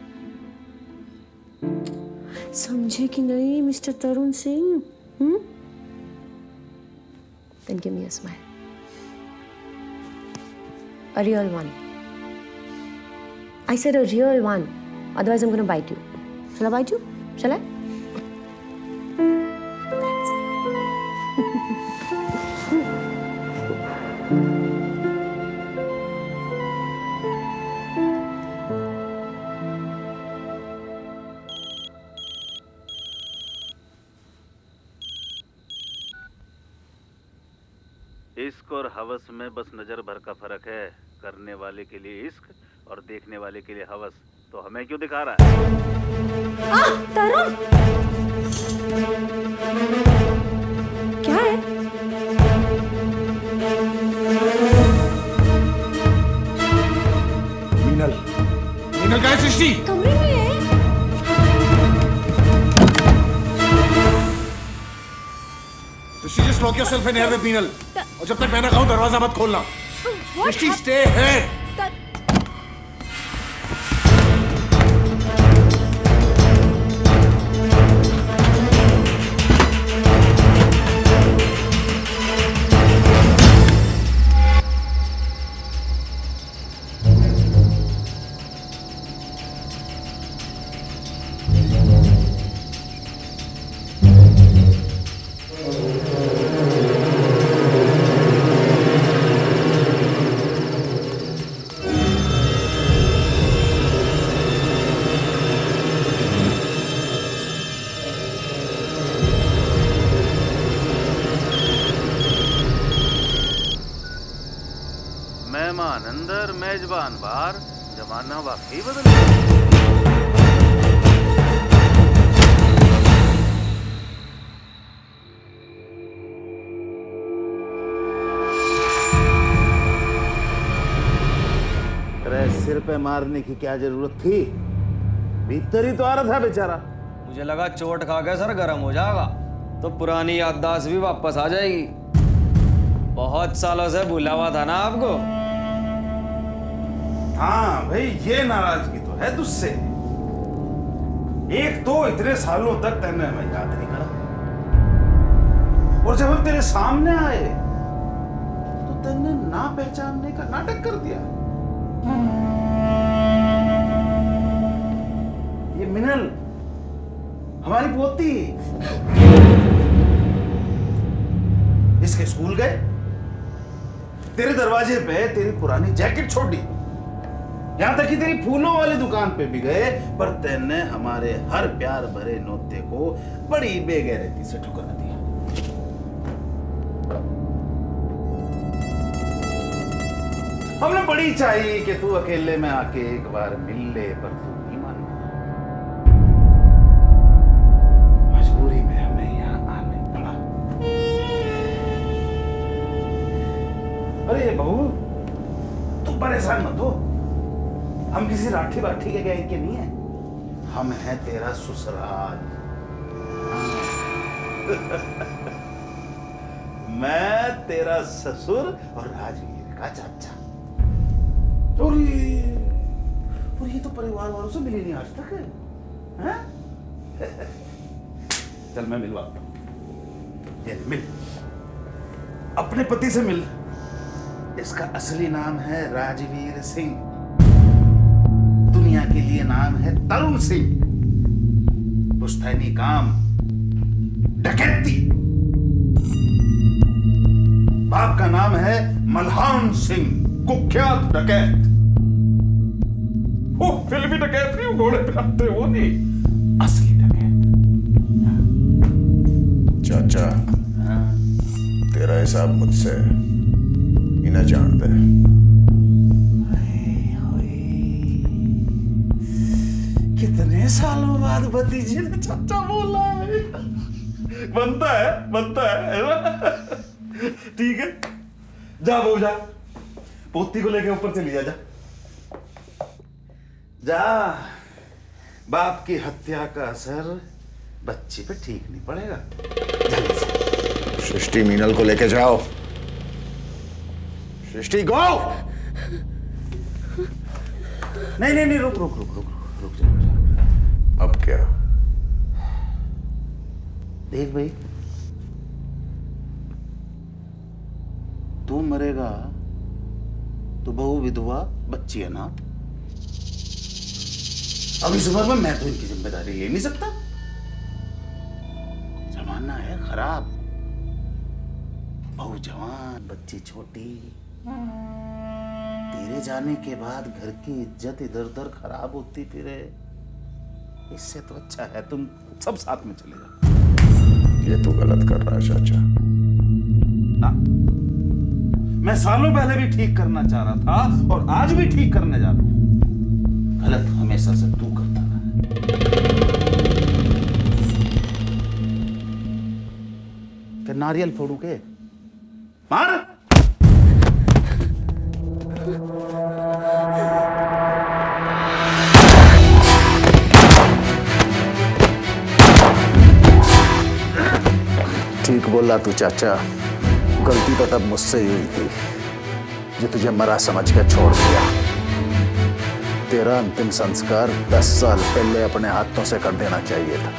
समझे कि नहीं mister Tarun Singh? Hmm? Then give me a smile. A real one. I said a real one. Otherwise, I'm going to bite you. Shall I bite you? Shall I? इश्क और हवस में बस नजर भर का फर्क है। करने वाले के लिए इश्क और देखने वाले के लिए हवस। तो हमें क्यों दिखा रहा है? आ, तरुण! क्या है? मीनल, मीनल कहाँ है सृष्टि? कमरे में है। सृष्टि, just lock yourself in here with Meenal. और जब तक मैं ना कहूँ दरवाजा मत खोलना। सृष्टि, stay here। मेहमान अंदर, मेजबान बाहर। जमाना वाकई बदल गया। सिर पे मारने की क्या जरूरत थी? भीतर ही तो आ रहा था बेचारा। मुझे लगा चोट खा के सर गर्म हो जाएगा तो पुरानी याददाश्त भी वापस आ जाएगी। बहुत सालों से भूला हुआ था ना आपको। हाँ भाई, ये नाराजगी तो है तुझसे। एक तो इतने सालों तक तैने हमें याद नहीं करा, और जब हम तेरे सामने आए तो तैने ना पहचानने का नाटक कर दिया। ये मिनल हमारी पोती, इसके स्कूल गए, तेरे दरवाजे पे तेरी पुरानी जैकेट छोड़ दी, यहां तक कि तेरी फूलों वाली दुकान पे भी गए, पर तैने हमारे हर प्यार भरे नोते को बड़ी बेगैरती से ठुकरा दिया। हमने बड़ी चाहिए कि तू अकेले में आके एक बार मिल ले, पर तू नहीं मान। मजबूरी में हमें यहाँ आना पड़ा। अरे बहू, तू परेशान मत हो, हम किसी राठी बाठी के गैंग के नहीं है, हम हैं तेरा ससुराल। मैं तेरा ससुर और राजवीर का चाचा। और ये, और ये तो परिवार वालों से मिली नहीं आज तक है, हैं? चल मैं मिलवाता हूं। ये मिल, अपने पति से मिल। इसका असली नाम है राजवीर सिंह, दुनिया के लिए नाम है तरुण सिंह। पुश्तैनी काम डकैती। बाप का नाम है मल्हान सिंह, कुख्यात डकैत। वो फिल्मी डकैत नहीं, वो घोड़े पे आते वो नहीं, असली डकैत। चाचा, तेरा हिसाब मुझसे ही न जान दे। कितने सालों बाद भतीजी ने चाचा बोला है। बनता है, बनता है, है ना? ठीक है, जा बहू जा, पोती को लेके ऊपर चली जा, जा जा। बाप की हत्या का असर बच्ची पे ठीक नहीं पड़ेगा। सृष्टि, मीनल को लेके जाओ। सृष्टि, गो। नहीं नहीं नहीं, रुक रुक रुक रुक रुक जा। अब क्या? देख भाई, तू मरेगा तो बहू विधवा, बच्ची है ना। अब इस उम्र में मैं तो इनकी जिम्मेदारी ले नहीं सकता। जमाना है खराब, बहू जवान, बच्ची छोटी। तेरे जाने के बाद घर की इज्जत इधर उधर खराब होती फिरे। इससे तो अच्छा है तुम सब साथ में चले जाओ। ये तो गलत कर रहा है चाचा। ना, मैं सालों पहले भी ठीक करना चाह रहा था और आज भी ठीक करने जा रहा हूं। गलत हमेशा से तू करता रहा है। क्या नारियल फोड़ू के? मार। ठीक बोला तू चाचा, गलती तो तब मुझसे ही हुई थी जो तुझे मरा समझ कर छोड़ दिया। तेरा अंतिम संस्कार दस साल पहले अपने हाथों से कर देना चाहिए था।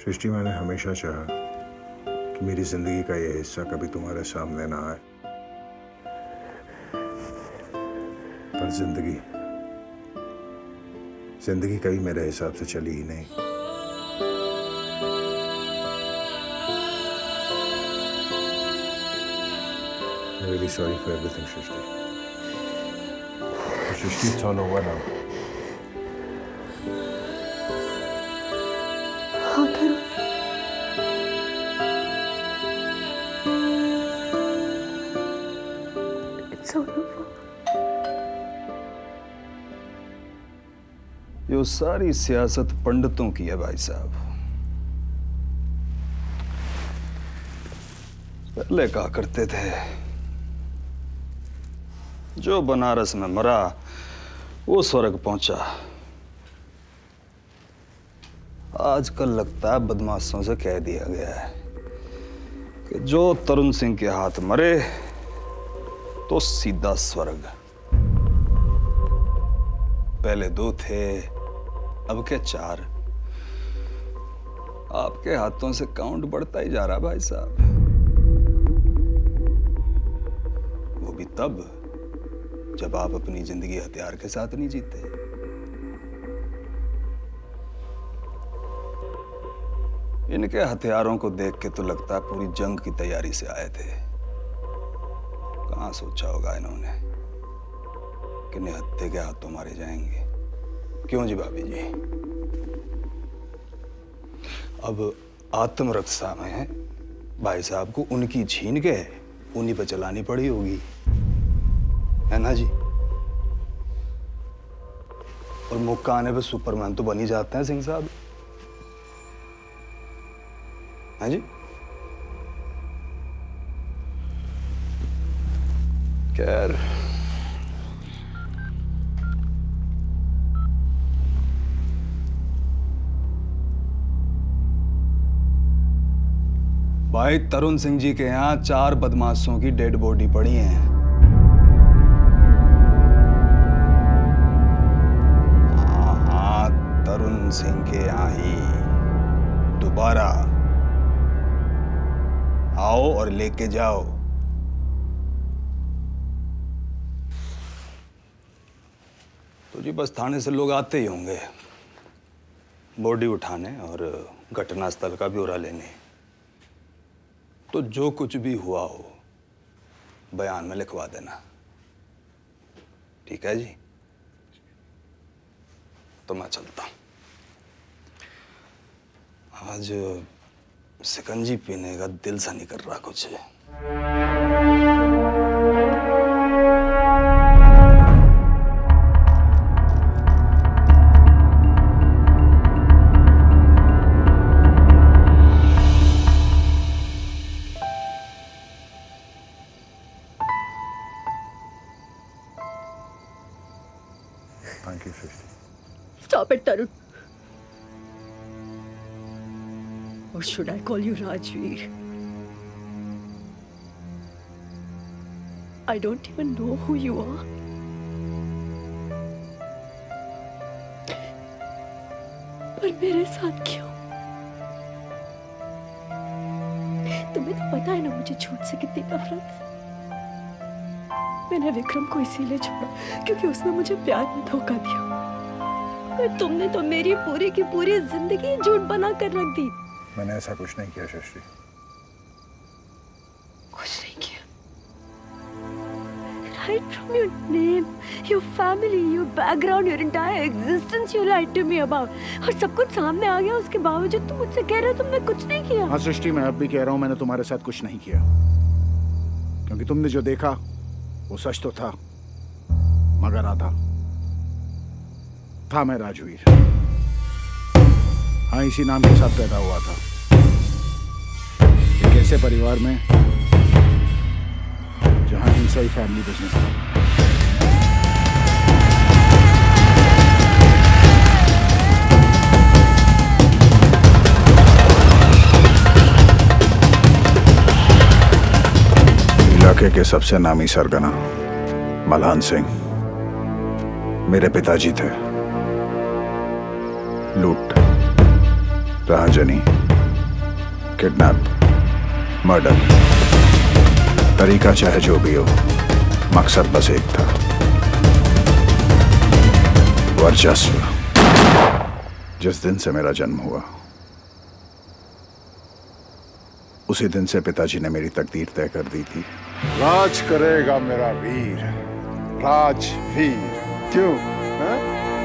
सृष्टि, मैंने हमेशा चाहा कि मेरी जिंदगी का ये हिस्सा कभी तुम्हारे सामने ना आए, पर जिंदगी जिंदगी कभी मेरे हिसाब से चली ही नहीं। I'm really sorry for everything, Shrishti. Shrishti, it's all over now. हाँ तरुण, it's all over. ये सारी सियासत पंडितों की है भाई साहब। पहले कहा करते थे जो बनारस में मरा वो स्वर्ग पहुंचा। आजकल लगता है बदमाशों से कह दिया गया है कि जो तरुण सिंह के हाथ मरे तो सीधा स्वर्ग। पहले दो थे, अब के चार। आपके हाथों से काउंट बढ़ता ही जा रहा भाई साहब। वो भी तब जब आप अपनी जिंदगी हथियार के साथ नहीं जीते। इनके हथियारों को देख के तो लगता है पूरी जंग की तैयारी से आए थे। कहां सोचा होगा इन्होंने कि निहत्थे के हाथों मारे जाएंगे। क्यों जी भाभी जी? अब आत्मरक्षा में भाई साहब को उनकी छीन के उन्हीं पे चलानी पड़ी होगी, है ना जी? और मौका आने पे सुपरमैन तो बन ही जाते हैं सिंह साहब, है जी? खैर, भाई तरुण सिंह जी के यहाँ चार बदमाशों की डेड बॉडी पड़ी है। हाँ, तरुण सिंह के यहाँ ही दोबारा आओ और लेके जाओ। तो जी बस थाने से लोग आते ही होंगे बॉडी उठाने और घटनास्थल का ब्यौरा लेने। तो जो कुछ भी हुआ हो बयान में लिखवा देना, ठीक है जी? तो मैं चलता हूं। आज शिकंजी पीने का दिल सा नहीं कर रहा कुछ। Thank you, Shrishti. Stop it, Tarun. Or should I call you Rajveer? I don't even know who you are. पर मेरे साथ क्यों? तुम्हें तो पता है ना मुझे झूठ से कितनी नफरत है। मैंने विक्रम को इसीलिए छोड़ा क्योंकि उसने मुझे प्यार में धोखा दिया। और तुमने तो मेरी पूरी की पूरी जिंदगी झूठ बना कर रख दी। मैंने ऐसा कुछ नहीं किया सृष्टि। कुछ नहीं किया। Right from your name, your family, your background, your entire existence you lied to me about. और सब कुछ सामने आ गया, उसके बावजूद तुम मुझसे कह रहे हो तुमने कुछ नहीं किया। हाँ सृष्टि, मैं अब भी कह रहा हूँ मैंने तुम्हारे साथ कुछ नहीं किया, क्योंकि तुमने जो देखा वो सच तो था, मगर आधा था। मैं राजवीर, हाँ इसी नाम के साथ पैदा हुआ था, एक ऐसे परिवार में जहां हिंसा ही फैमिली बिजनेस था। इलाके के सबसे नामी सरगना मलहान सिंह मेरे पिताजी थे। लूट, राहजनी, किडनैप, मर्डर, तरीका चाहे जो भी हो, मकसद बस एक था, वर्चस्व। जिस दिन से मेरा जन्म हुआ उसी दिन से पिताजी ने मेरी तकदीर तय कर दी थी। राज करेगा मेरा वीर, राजवीर। क्यों हा?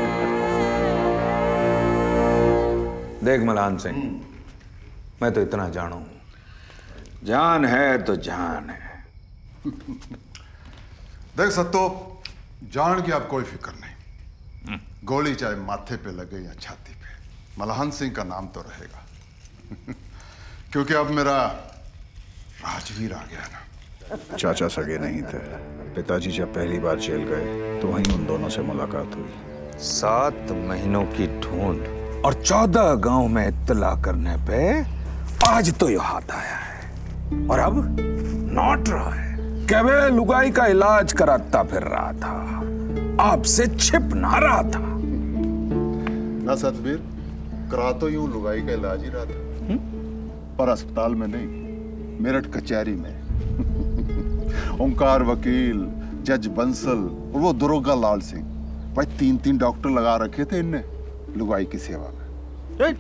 देख मलान सिंह, मैं तो इतना जानू, जान है तो जान है। देख सत्तो, जान की आप कोई फिक्र नहीं। गोली चाहे माथे पे लगे या छाती पे, मलहान सिंह का नाम तो रहेगा। क्योंकि अब मेरा राजवीर आ गया ना। चाचा सगे नहीं थे। पिताजी जब पहली बार जेल गए तो वहीं उन दोनों से मुलाकात हुई। सात महीनों की ढूंढ और चौदह गांव में इत्तला करने पे आज तो यह हाथ आया है। और अब नौट रहा है कि वे लुगाई का इलाज कराता फिर रहा था, आपसे छिप ना रहा था। ना सतबीर, करा तो यूं लुगाई का इलाज ही रहा था, पर अस्पताल में नहीं, मेरठ कचहरी में। ओंकार वकील, जज बंसल और वो दरोगा लाल सिंह, भाई तीन तीन डॉक्टर लगा रखे थे इनने लुगाई की सेवा में।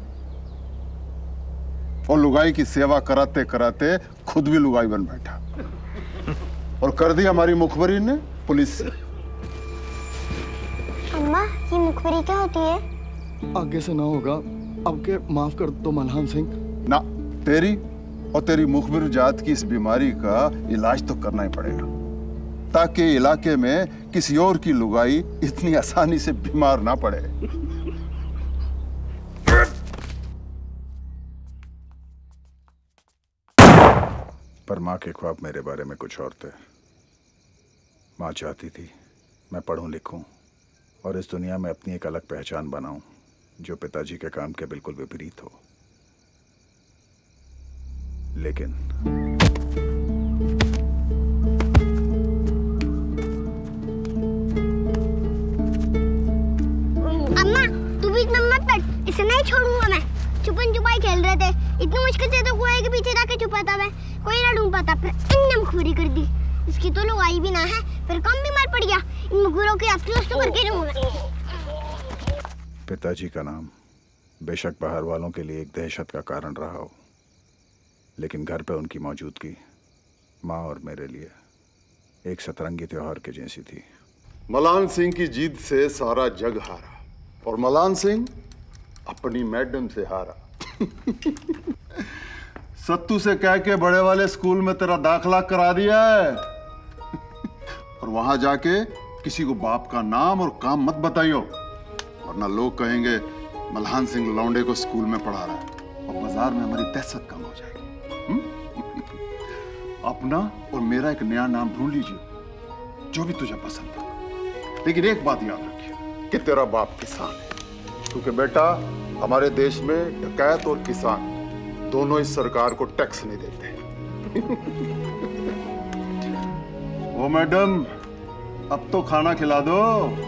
और लुगाई की सेवा कराते कराते खुद भी लुगाई बन बैठा और कर दी हमारी मुखबरी ने पुलिस से। अम्मा, ये मुखबरी क्या होती है? आगे से ना होगा, अब के माफ कर दो मलहान सिंह। ना, तेरी और तेरी मुखबिर जात की इस बीमारी का इलाज तो करना ही पड़ेगा, ताकि इलाके में किसी और की लुगाई इतनी आसानी से बीमार ना पड़े। पर माँ के ख्वाब मेरे बारे में कुछ और थे। माँ चाहती थी मैं पढ़ूं लिखूं और इस दुनिया में अपनी एक अलग पहचान बनाऊं, जो पिताजी के काम के बिल्कुल विपरीत हो। लेकिन अम्मा, तू भी इतना मत पढ़, इसे नहीं छोड़ूंगा मैं। छुपन छुपाई खेल रहे थे, इतनी मुश्किल से तो कुएं के पीछे जाके छुपा था मैं, कोई ना ढूंढ पाता, पर इनने मुखबरी कर दी। इसकी तो लुगाई भी ना है, फिर कम बीमार पड़ गया। इन मुखबरों की अफसोस तो करके रहूंगा। पिताजी का नाम बेशक बाहर वालों के लिए एक दहशत का कारण रहा हो, लेकिन घर पे उनकी मौजूदगी माँ और मेरे लिए एक सतरंगी त्योहार के जैसी थी। मलान सिंह की जीत से सारा जग हारा और मलान सिंह अपनी मैडम से हारा। सत्तू से कह के बड़े वाले स्कूल में तेरा दाखला करा दिया है और वहां जाके किसी को बाप का नाम और काम मत बताइयो, वरना लोग कहेंगे मलहान सिंह लौंडे को स्कूल में पढ़ा रहा है और बाजार में हमारी दहशत कम हो जाएगी। अपना और मेरा एक नया नाम ढूंढ लीजिए, जो भी तुझे पसंद है। लेकिन एक बात याद रखिए कि तेरा बाप किसान है, क्योंकि बेटा हमारे देश में डकैत और किसान दोनों इस सरकार को टैक्स नहीं देते। वो मैडम, अब तो खाना खिला दो,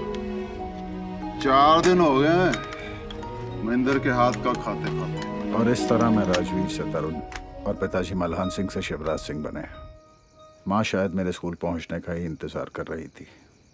चार दिन हो गए महेंद्र के हाथ का खाते खाते। और इस तरह मैं राजवीर से तरुण और पिताजी मलहान सिंह से शिवराज सिंह बने। माँ शायद मेरे स्कूल पहुंचने का ही इंतजार कर रही थी।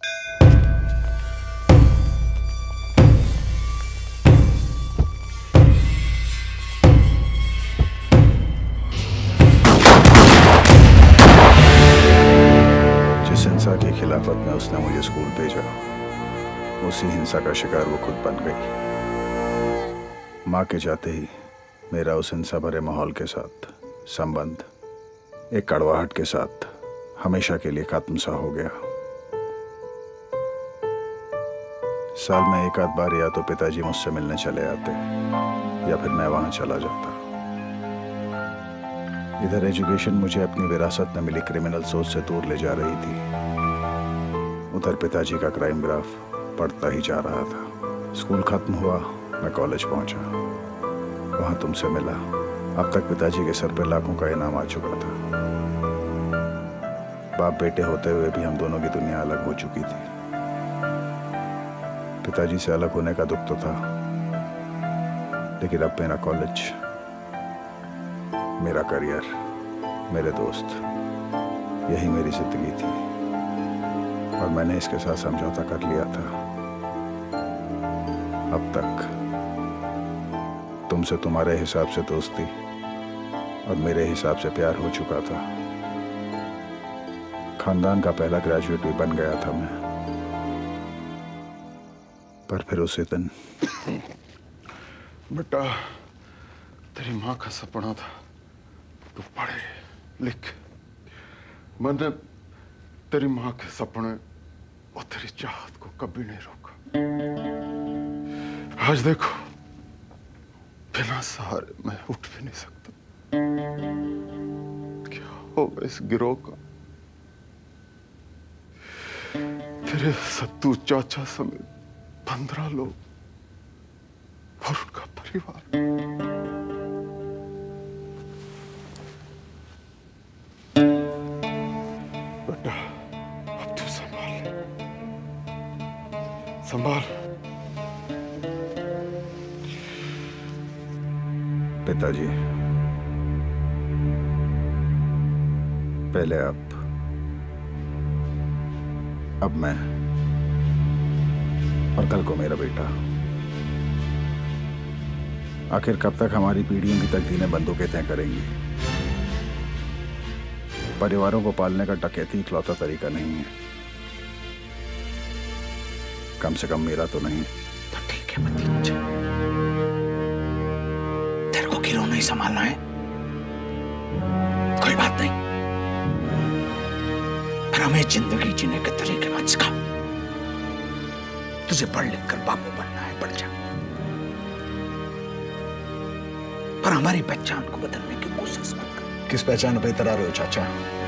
जिस हिंसा की खिलाफत में उसने मुझे स्कूल भेजा, उसी हिंसा का शिकार वो खुद बन गई। माँ के जाते ही मेरा उस हिंसा भरे माहौल के साथ संबंध एक कड़वाहट के साथ हमेशा के लिए खत्म सा हो गया। साल में एक आध बार या तो पिताजी मुझसे मिलने चले आते या फिर मैं वहां चला जाता। इधर एजुकेशन मुझे अपनी विरासत में मिली क्रिमिनल सोच से दूर ले जा रही थी, उधर पिताजी का क्राइम ग्राफ बढ़ता ही जा रहा था। स्कूल खत्म हुआ, मैं कॉलेज पहुंचा, वहां तुमसे मिला। अब तक पिताजी के सर पे लाखों का इनाम आ चुका था। बाप बेटे होते हुए भी हम दोनों की दुनिया अलग हो चुकी थी। पिताजी से अलग होने का दुख तो था, लेकिन अब मेरा कॉलेज मेरा करियर, मेरे दोस्त, यही मेरी जिंदगी थी और मैंने इसके साथ समझौता कर लिया था। अब तक तुमसे तुम्हारे हिसाब से दोस्ती और मेरे हिसाब से प्यार हो चुका था। खानदान का पहला ग्रेजुएट भी बन गया था मैं, पर फिर उसी दिन बेटा, तेरी माँ का सपना था तू पढ़े लिख। मैंने तेरी माँ के सपने और तेरी चाहत को कभी नहीं रोका। आज देखो, बिना सहारे मैं उठ भी नहीं सकता। क्या होगा इस गिरोह का? तेरे सत्तू चाचा समेत पंद्रह लोग और उनका परिवार। बेटा, अब तू संभाल ले, संभाल। पिताजी, पहले आप, अब मैं और कल को मेरा बेटा। आखिर कब तक हमारी पीढ़ियों की तकदीरें बंदूकें तय करेंगी? परिवारों को पालने का डकैती इकलौता तरीका नहीं है, कम से कम मेरा तो नहीं। तो ठीक है भतीजे, तेरे को गिरोह नहीं संभालना है, कोई बात नहीं, पर हमें जिंदगी जीने के तरीके मत सिखा। तुझे पढ़ लिख कर बाबू बनना है, पढ़ जा, पर हमारी पहचान को बदलने की कोशिश मत कर। किस पहचान पे इतरा रहे हो चाचा?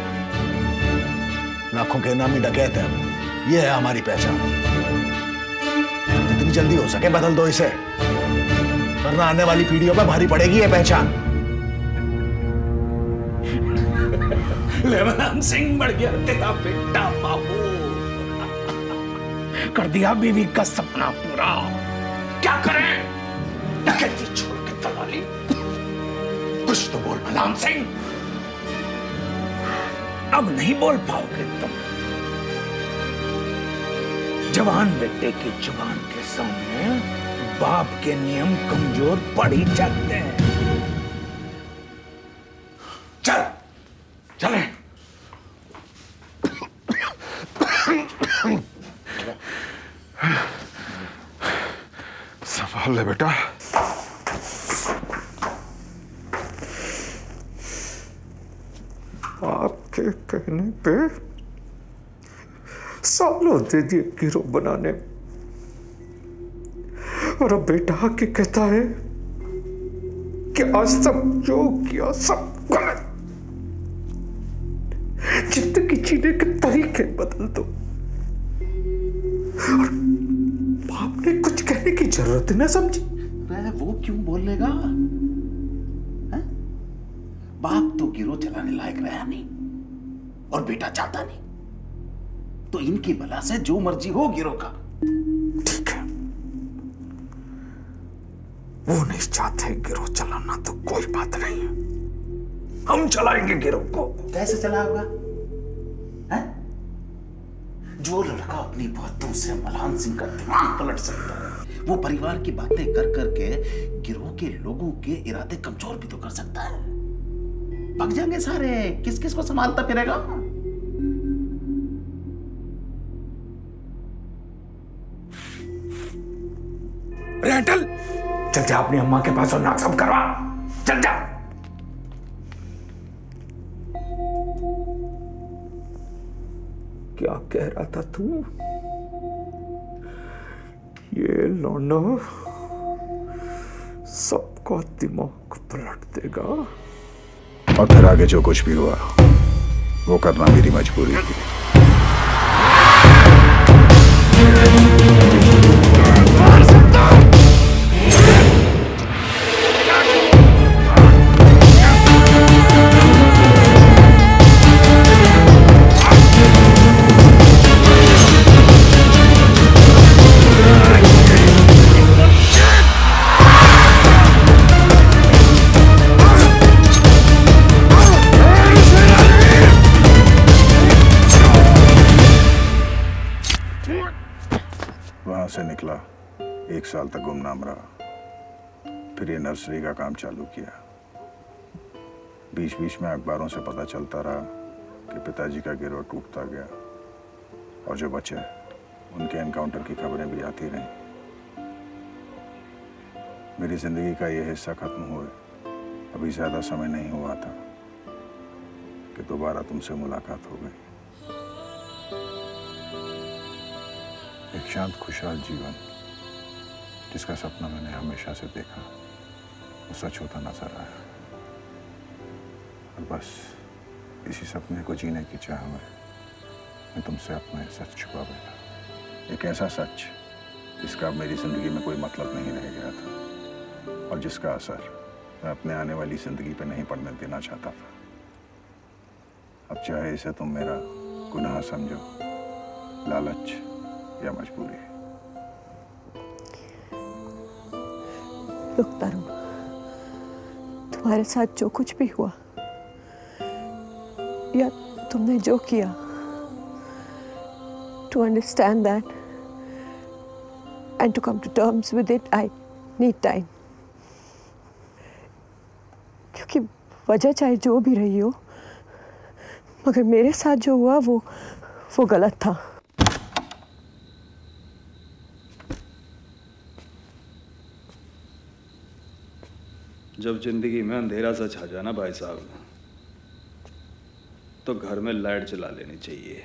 लाखों के नामी डकैत है, ये है हमारी पहचान। जितनी जल्दी हो सके बदल दो इसे, वरना आने वाली पीढ़ियों पर भारी पड़ेगी ये पहचान। लेवनान सिंह बढ़ गया तेरा बेटा बाबू, कर दिया बीवी का सपना पूरा। क्या करें? डकैती छोड़ के दलाली। कुछ तो बोल मलाम सिंह, अब नहीं बोल पाओगे तुम। जवान बेटे की जुबान के सामने बाप के नियम कमजोर पड़ ही जाते हैं। चल चले। संभाल ले बेटा। आपके कहने पे सालों दे दिए गिरोह बनाने, और अब बेटा आके कहता है कि आज तक जो किया सब गलत, जिंदगी जीने के तरीके बदल दो। और बाप ने कुछ कहने की जरूरत न समझी। वो क्यों बोलेगा? बाप तो गिरोह चलाने लायक रहा नहीं और बेटा चाहता नहीं, तो इनकी बला से जो मर्जी हो गिरोह का। ठीक है, वो नहीं चाहते गिरोह चलाना तो कोई बात नहीं है, हम चलाएंगे गिरोह को। कैसे चलाओगा? जो लड़का अपनी बातों से मलान सिंह का दिमाग पलट सकता है, वो परिवार की बातें कर करके गिरोह के लोगों के इरादे कमजोर भी तो कर सकता है। पक जाएंगे सारे, किस किस को संभालता फिरेगा? रेटल, चल जा अपनी अम्मा के पास और नाक सब करवा। चल जा। क्या कह रहा था तू? ये लौंडा सबका दिमाग पलट देगा, और फिर आगे जो कुछ भी हुआ वो करना मेरी मजबूरी थी। निकला, एक साल तक गुमनाम रहा, फिर ये नर्सरी का काम चालू किया। बीच बीच में अखबारों से पता चलता रहा कि पिताजी का गिरोह टूटता गया और जो बचे उनके एनकाउंटर की खबरें भी आती रहीं। मेरी जिंदगी का ये हिस्सा खत्म हुए अभी ज्यादा समय नहीं हुआ था कि दोबारा तुमसे मुलाकात हो गई। एक शांत खुशहाल जीवन जिसका सपना मैंने हमेशा से देखा वो सच होता नजर आया, और बस इसी सपने को जीने की चाह में मैं तुमसे अपना सच छुपा बैठा। एक ऐसा सच जिसका अब मेरी जिंदगी में कोई मतलब नहीं रह गया था और जिसका असर मैं अपने आने वाली जिंदगी पे नहीं पड़ने देना चाहता था। अब चाहे इसे तुम मेरा गुनाह समझो, लालच या मजबूरी। रुक तरुण, तुम्हारे साथ जो कुछ भी हुआ या तुमने जो किया, to understand that and to come to terms with it, I need time. क्योंकि वजह चाहे जो भी रही हो, मगर मेरे साथ जो हुआ वो वो गलत था। जब जिंदगी में अंधेरा सा छा जाना भाई साहब, तो घर में लाइट जला लेनी चाहिए।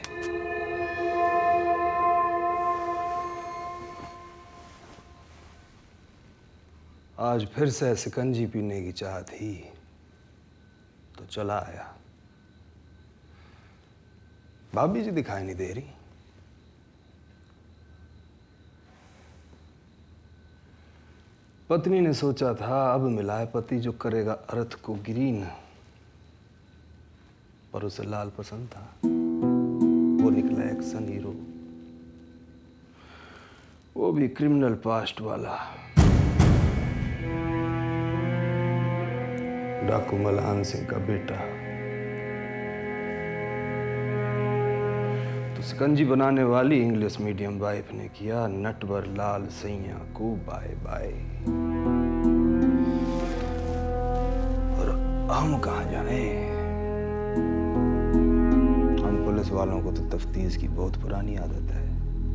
आज फिर से शिकंजी पीने की चाह थी तो चला आया। भाभी जी दिखाई नहीं दे रही। पत्नी ने सोचा था अब मिला है पति जो करेगा अर्थ को ग्रीन, पर उसे लाल पसंद था। वो निकला एक्शन हीरो, वो भी क्रिमिनल पास्ट वाला। डाकू मल्हान सिंह का बेटा। तो शिकंजी बनाने वाली इंग्लिश मीडियम वाइफ ने किया नटवर लाल सैया को बाय बाय। और हम कहाँ जाने, हम पुलिस वालों को तो तफ्तीश की बहुत पुरानी आदत है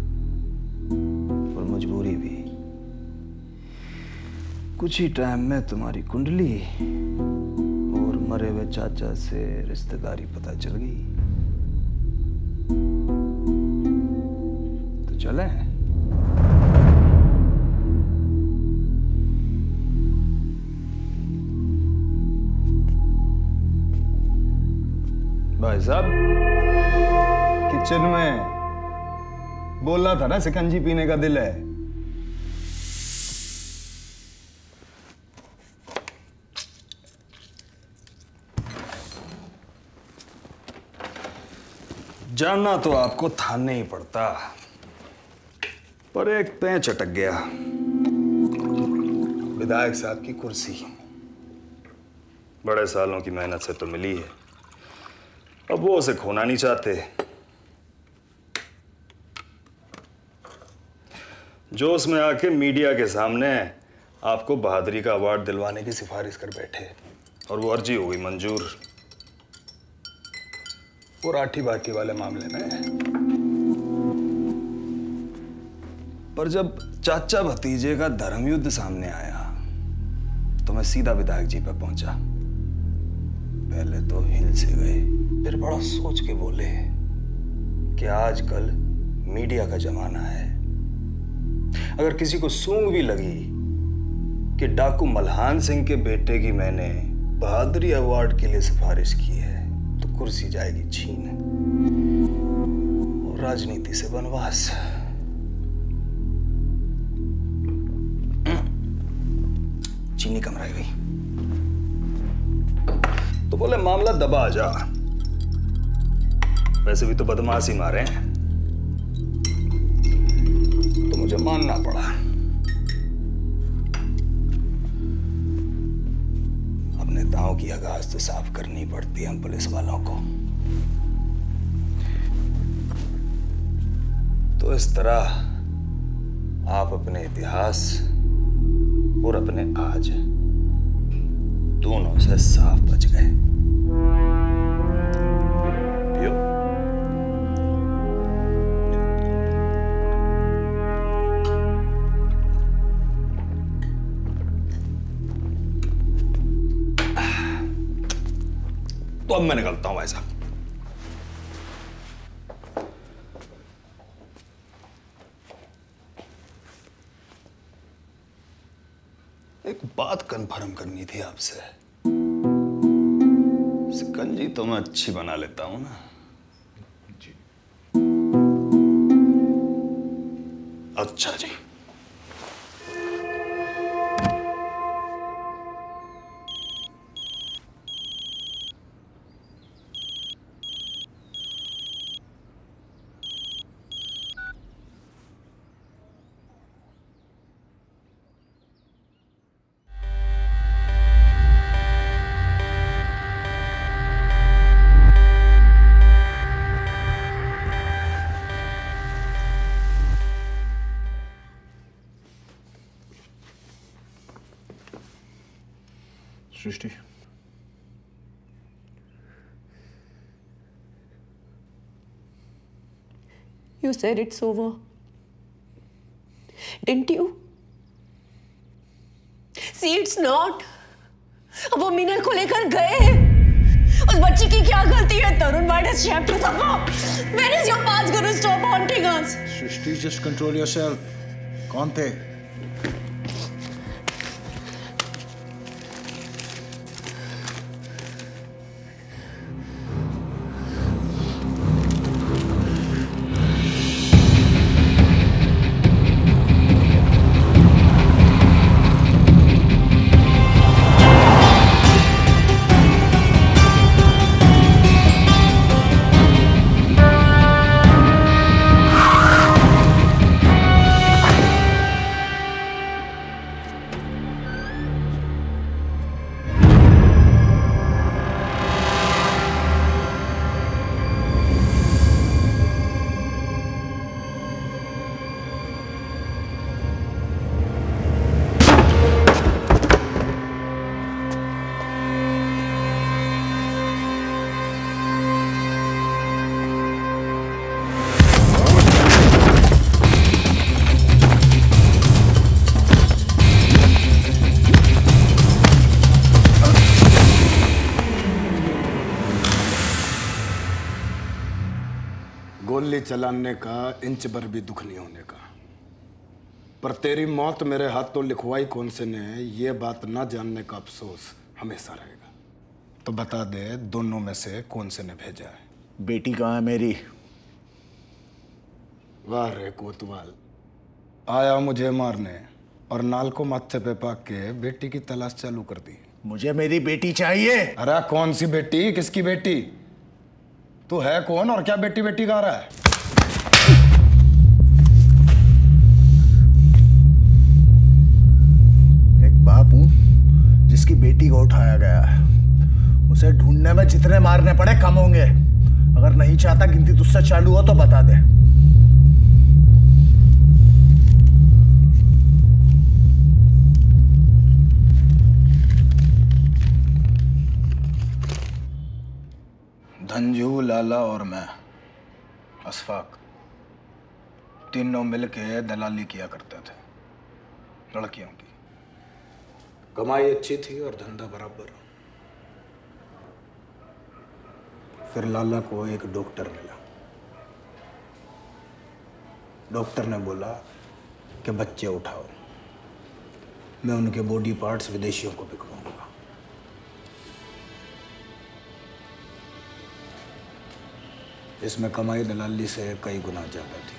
और मजबूरी भी। कुछ ही टाइम में तुम्हारी कुंडली और मरे हुए चाचा से रिश्तेदारी पता चल गई। तो चले भाई साहब, किचन में बोला था ना शिकंजी पीने का दिल है। जानना तो आपको था नहीं पड़ता, पर एक पैंच अटक गया। विधायक साहब की कुर्सी बड़े सालों की मेहनत से तो मिली है, अब वो उसे खोना नहीं चाहते। जोश में आके मीडिया के सामने आपको बहादुरी का अवार्ड दिलवाने की सिफारिश कर बैठे और वो अर्जी हो गई मंजूर। वो राठी बाठी वाले मामले में। पर जब चाचा भतीजे का धर्म युद्ध सामने आया तो मैं सीधा विधायक जी पर पहुंचा। पहले तो हिल से गए, फिर बड़ा सोच के बोले कि आजकल मीडिया का जमाना है। अगर किसी को सूंघ भी लगी कि डाकू मल्हान सिंह के बेटे की मैंने बहादुरी अवार्ड के लिए सिफारिश की है तो कुर्सी जाएगी छीन और राजनीति से वनवास। चीनी कम रह गई तो बोले मामला दबा जा। वैसे भी तो बदमाशी मारे हैं तो मुझे मानना पड़ा। अब नेताओं की आगाज तो साफ करनी पड़ती है हम पुलिस वालों को। तो इस तरह आप अपने इतिहास और अपने आज दोनों से साफ बच गए। पियो। तो अब मैं निकलता हूं भाई साहब। एक बात कंफर्म करनी थी आपसे। शिकंजी तो मैं अच्छी बना लेता हूं ना जी। अच्छा जी। सृष्टि, You said it's over, didn't you? See, it's not. अब वो मिनल को लेकर गए। उस बच्ची की क्या गलती है? तरुण, why does she have to suffer? When is your past going to stop haunting us? Srishti, just control yourself. कौन थे? गोली चलाने का इंच भर भी दुख नहीं होने का, पर तेरी मौत मेरे हाथों लिखवाई कौन से ने, ये बात ना जानने का अफसोस हमेशा रहेगा। तो बता दे, दोनों में से कौन से ने भेजा है? बेटी कहाँ है मेरी? वाह रे कोतवाल, आया मुझे मारने और नाल को माथे पे पाक के बेटी की तलाश चालू कर दी। मुझे मेरी बेटी चाहिए। अरे कौन सी बेटी? किसकी बेटी? तू है कौन और क्या बेटी बेटी गा रहा है? एक बाप हूं जिसकी बेटी को उठाया गया है। उसे ढूंढने में जितने मारने पड़े कम होंगे। अगर नहीं चाहता गिनती तुझसे चालू हो तो बता दे। धंजू, लाला और मैं, अशफाक, तीनों मिलके दलाली किया करते थे लड़कियों की। कमाई अच्छी थी और धंधा बराबर। फिर लाला को एक डॉक्टर मिला। डॉक्टर ने बोला कि बच्चे उठाओ, मैं उनके बॉडी पार्ट्स विदेशियों को बिकवाऊंगा। इसमें कमाई दलाली से कई गुना ज्यादा थी।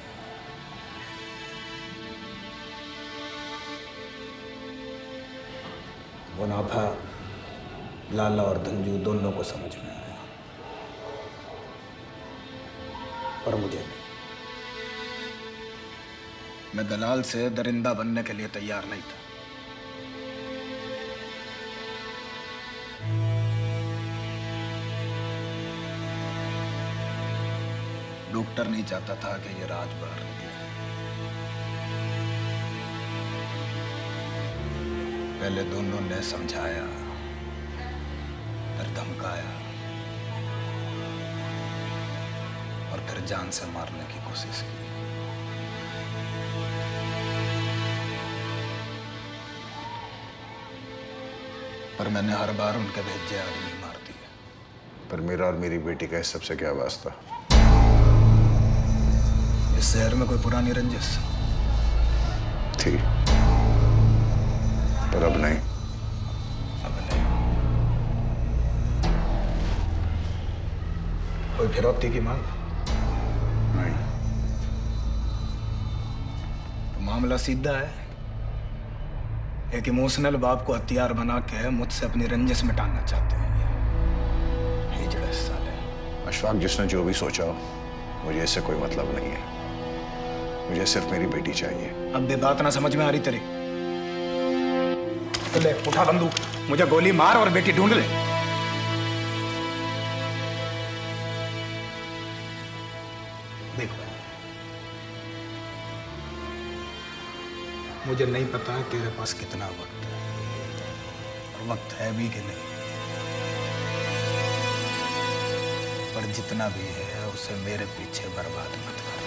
मुनाफा लाला और धंजू दोनों को समझ में आया, पर मुझे नहीं। मैं दलाल से दरिंदा बनने के लिए तैयार नहीं था। डॉक्टर नहीं चाहता था कि ये राज बाहर निकले। पहले दोनों ने समझाया, फिर धमकाया और फिर जान से मारने की कोशिश की। पर मैंने हर बार उनके भेजे आदमी मार दिए। पर मेरा और मेरी बेटी का इस सबसे क्या वास्ता? इस शहर में कोई पुरानी रंजिश थी, पर अब नहीं। अब नहीं। कोई फिरौती की मांग? नहीं। तो मामला सीधा है। एक इमोशनल बाप को हथियार बना के मुझसे अपनी रंजिश मिटाना चाहते हैं। हिजड़े साले। अशफाक, जिसने जो भी सोचा हो, मुझे इससे कोई मतलब नहीं है। मुझे सिर्फ मेरी बेटी चाहिए। अब भी बात ना समझ में आ रही तेरी? तो ले, उठा बंदूक, मुझे गोली मार और बेटी ढूंढ ले। देखो, मुझे नहीं पता तेरे पास कितना वक्त है, और वक्त है भी कि नहीं, पर जितना भी है उसे मेरे पीछे बर्बाद मत कर।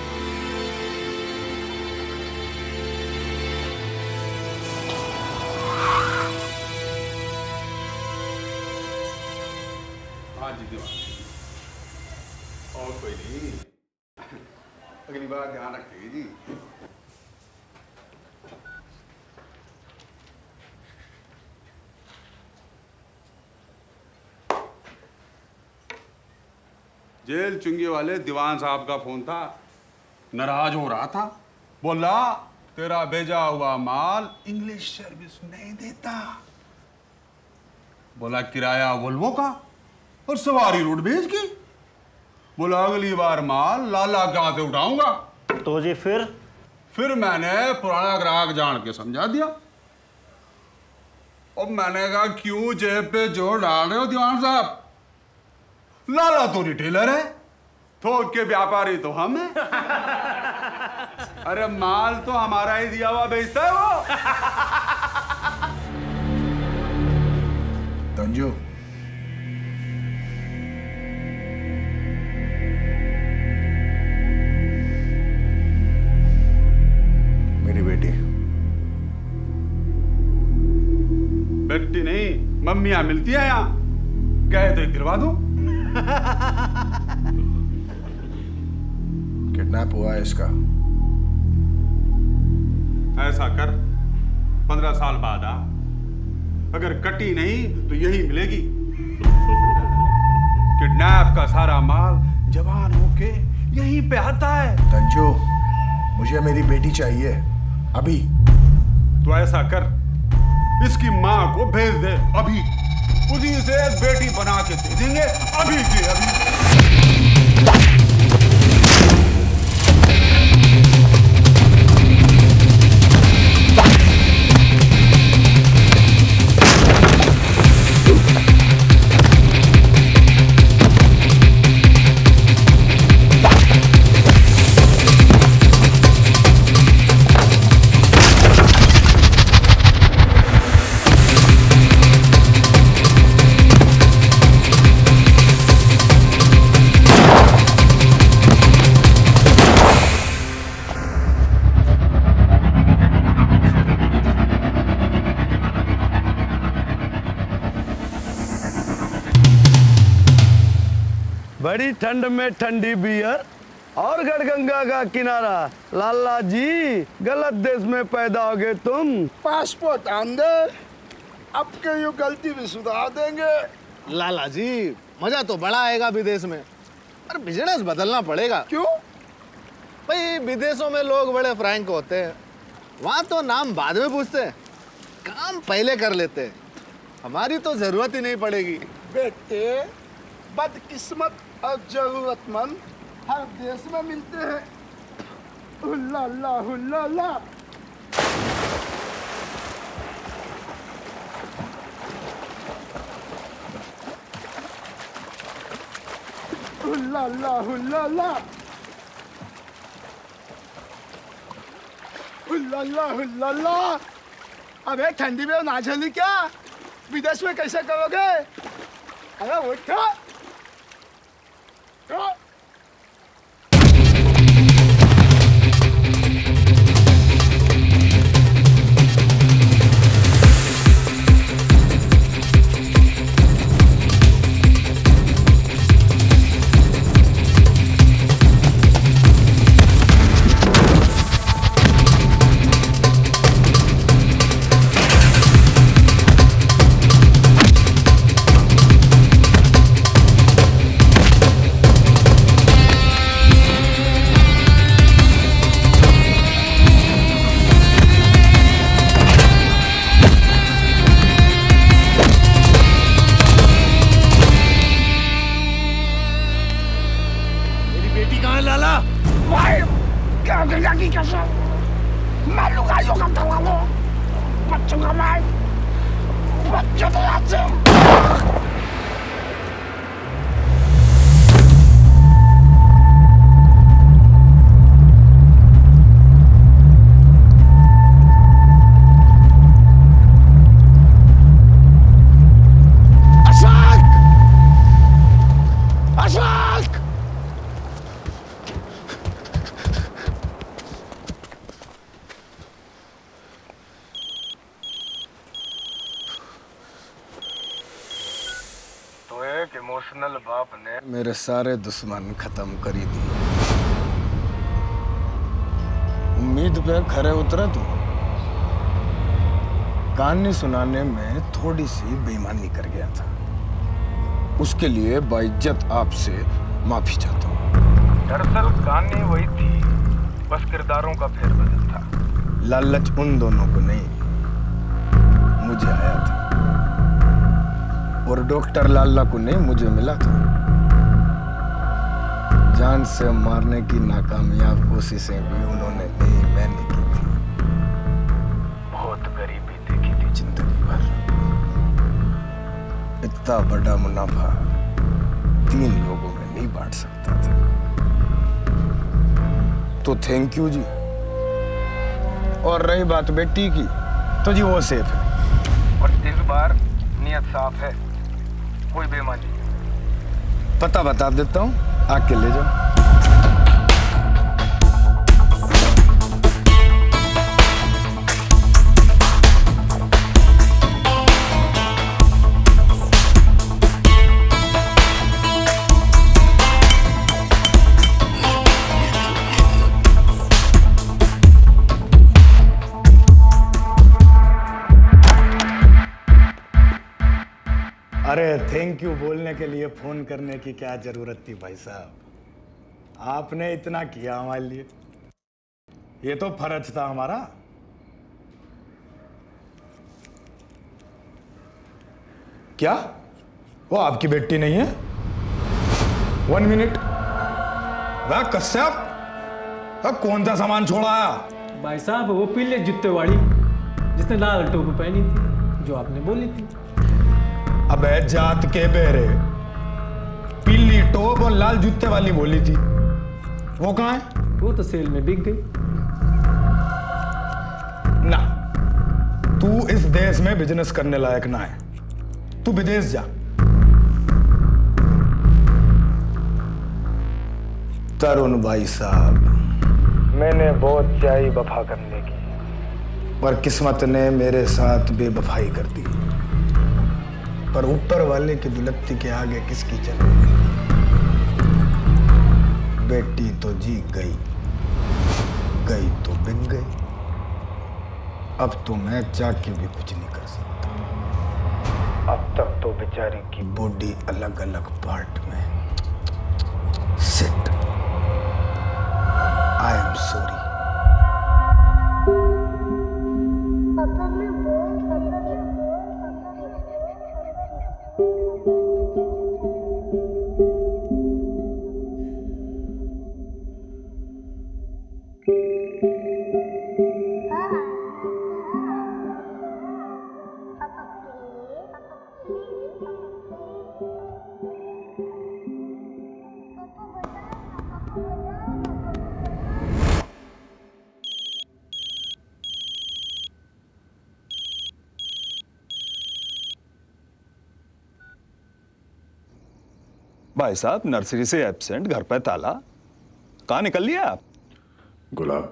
हाँ जी दीवान, और कोई नहीं, अगली बार ध्यान रखिए जी। जेल चुंगी वाले दीवान साहब का फोन था, नाराज हो रहा था, बोला तेरा भेजा हुआ माल इंग्लिश सर्विस नहीं देता। बोला किराया वोल्वो का और सवारी रोडवेज की। बोला अगली बार माल लाला कहाँ से उठाऊंगा। तो जी फिर फिर मैंने पुराना ग्राहक जान के समझा दिया। और मैंने कहा क्यों जेब पे जोर डाल रहे हो दीवान साहब, लाला तो रिटेलर है, थोक के व्यापारी तो हम हैं। अरे माल तो हमारा ही दिया हुआ बेचता है वो। तंजू, मेरी बेटी। बेटी नहीं, मम्मियां मिलती है यहाँ, कहे तो दिलवा दूं। किडनैप हुआ है इसका। ऐसा कर, पंद्रह साल बाद आ, अगर कटी नहीं तो यही मिलेगी। किडनैप का सारा माल जवान होके यहीं पे आता है। तंजू, मुझे मेरी बेटी चाहिए अभी। तो ऐसा कर, इसकी माँ को भेज दे अभी, उसी से बेटी बना के दे देंगे अभी के अभी। बड़ी ठंड में ठंडी बियर और गढ़गंगा का किनारा। लाला जी, गलत देश में पैदा हो गए तुम। पासपोर्ट आन दे, अब के यू गलती भी सुधार देंगे। लाला जी, मजा तो बड़ा आएगा विदेश में, पर बिजनेस बदलना पड़ेगा। क्यों? भाई विदेशों में लोग बड़े फ्रैंक होते हैं, वहाँ तो नाम बाद में पूछते हैं, काम पहले कर लेते हैं। हमारी तो जरूरत ही नहीं पड़ेगी। बेटे, बदकिस्मत और जरूरतमंद हर देश में मिलते हैं। हुल्ला हुल्ला। हुल्ला हुल्ला। हुल्ला हुल्ला। अबे ठंडी में ना झेली क्या? विदेश में कैसे करोगे? अरे उठो। मेरे सारे दुश्मन खत्म करी दिए। उम्मीद पे खरे उतरा तू। कहानी सुनाने में थोड़ी सी बेईमानी कर गया था, उसके लिए बाइज्जत आपसे माफी चाहता हूँ। दरअसल कहानी वही थी, बस किरदारों का फेरबदल था। लालच उन दोनों को नहीं, मुझे आया था, और डॉक्टर लाला को नहीं, मुझे मिला था। जान से मारने की नाकामयाब कोशिशें भी उन्होंने नहीं, मैंने की थी। बहुत गरीबी देखी थी जिंदगी भर। इतना बड़ा मुनाफा तीन लोगों में नहीं बांट सकता था। तो थैंक यू जी। और रही बात बेटी की, तो जी वो सेफ है, और इस बार नियत साफ है, कोई बेईमानी। पता बता देता हूँ, आके ले जाओ। अरे थैंक यू बोलने के लिए फोन करने की क्या जरूरत थी भाई साहब, आपने इतना किया हमारे लिए, ये तो फर्ज था हमारा। क्या वो आपकी बेटी नहीं है? वन मिनट, वह कश्यप कौन सा सामान छोड़ा आया? भाई साहब वो पीले जूते वाली जिसने लाल टोपी पहनी थी, जो आपने बोली थी। अबे जात के बेरे, पीली टोप और लाल जूते वाली बोली थी, वो कहाँ है? वो तो सेल में बिक गई। ना, तू इस देश में बिजनेस करने लायक ना है, तू विदेश जा। तरुण भाई साहब, मैंने बहुत चाही वफा करने की, पर किस्मत ने मेरे साथ बेवफाई कर दी। पर ऊपर वाले की दुलत्ती के आगे किसकी चलेगी? बेटी तो जी गई, गई तो बिक गई। अब तो मैं चाह के भी कुछ नहीं कर सकता। अब तक तो बेचारी की बॉडी अलग अलग पार्ट में। Sit, I am sorry. भाई साहब नर्सरी से एब्सेंट, घर पे ताला, कहाँ निकल लिया आप? गुलाब,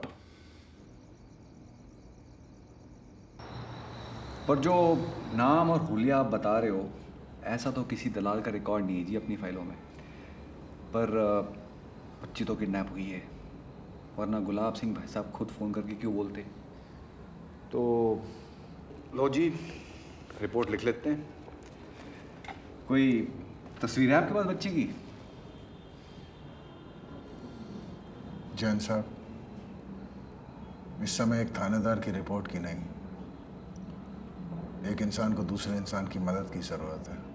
पर जो नाम और हुलिया आप बता रहे हो, ऐसा तो किसी दलाल का रिकॉर्ड नहीं है जी अपनी फाइलों में। पर बच्ची तो किडनैप हुई है, वरना गुलाब सिंह भाई साहब खुद फ़ोन करके क्यों बोलते? तो लो जी, रिपोर्ट लिख लेते हैं। कोई तस्वीर है आपके पास बच्ची की? जैन साहब, इस समय एक थानेदार की रिपोर्ट की नहीं, एक इंसान को दूसरे इंसान की मदद की जरूरत है।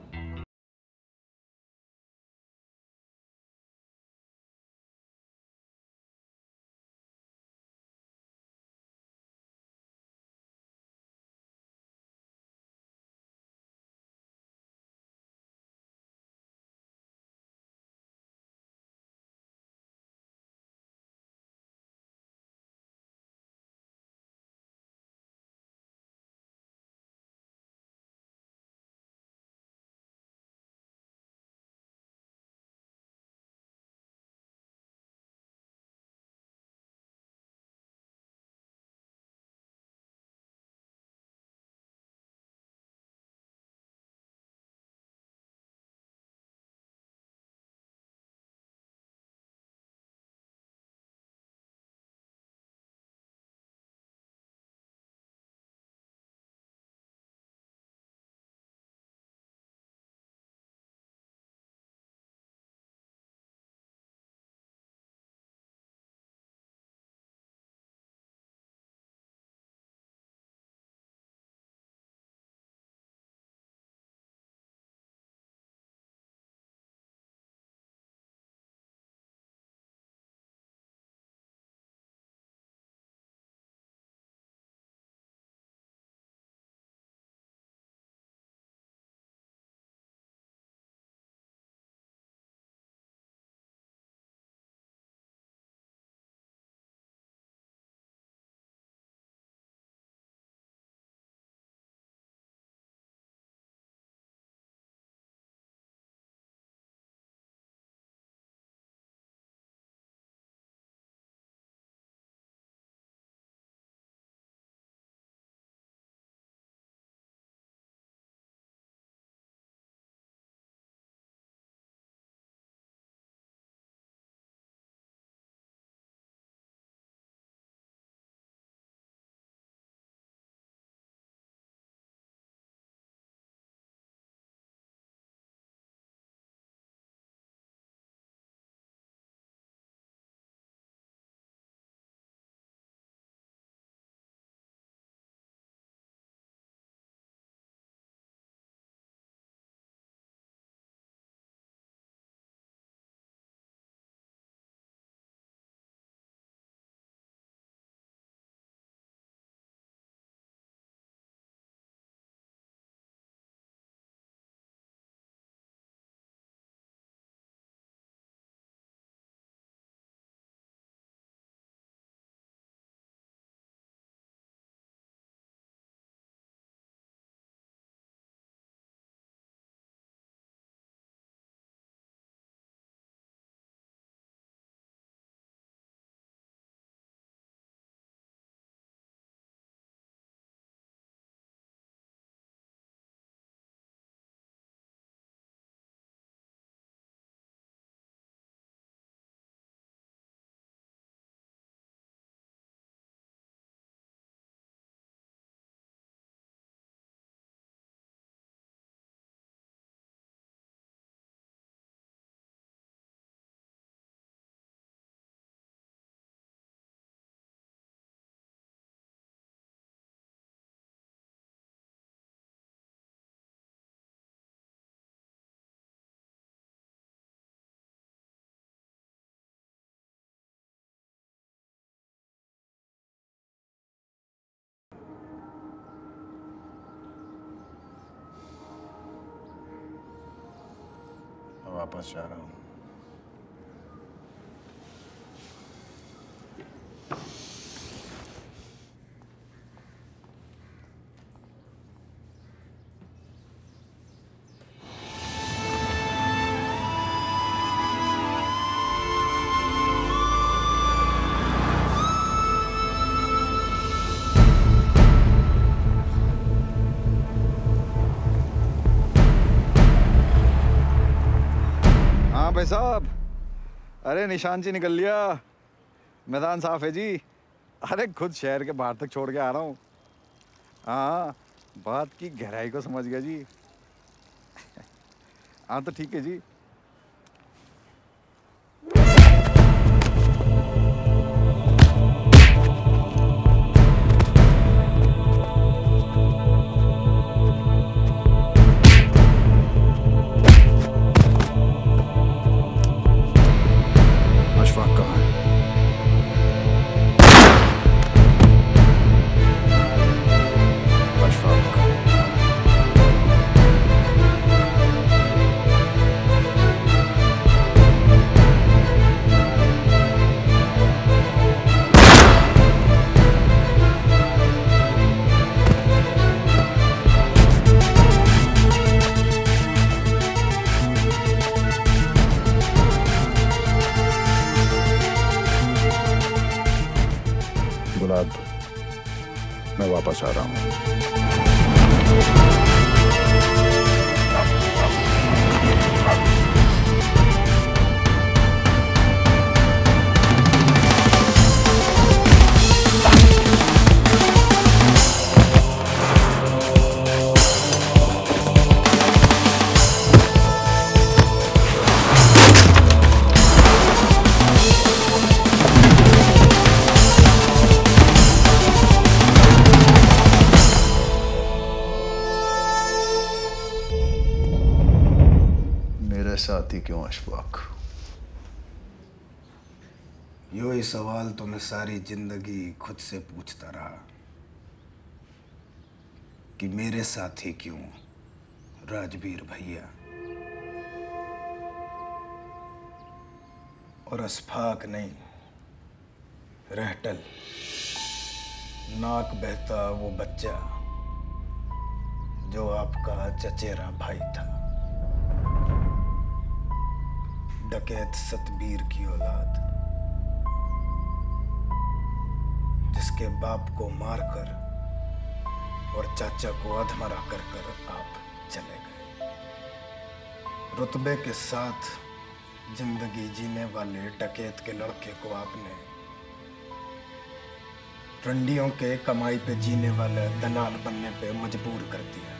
वापस जा रहा हूँ। हाँ भाई साहब, अरे निशान जी निकल लिया, मैदान साफ है जी। अरे खुद शहर के बाहर तक छोड़ के आ रहा हूँ। हाँ, बात की गहराई को समझ गया जी। हाँ तो ठीक है जी। अशफाक कहाँ है? अशफाक गुलाब, मैं वापस आ रहा हूँ। मेरे साथी क्यों अशफाक? यो ही सवाल तो मैं सारी जिंदगी खुद से पूछता रहा कि मेरे साथी क्यों राजवीर भैया। और अशफाक नहीं, रहटल, नाक बहता वो बच्चा जो आपका चचेरा भाई था, डकैत सतबीर की औलाद, जिसके बाप को मारकर और चाचा को अधमरा कर कर आप चले गए। रुतबे के साथ जिंदगी जीने वाले डकैत के लड़के को आपने रंडियों के कमाई पे जीने वाले दलाल बनने पे मजबूर कर दिया।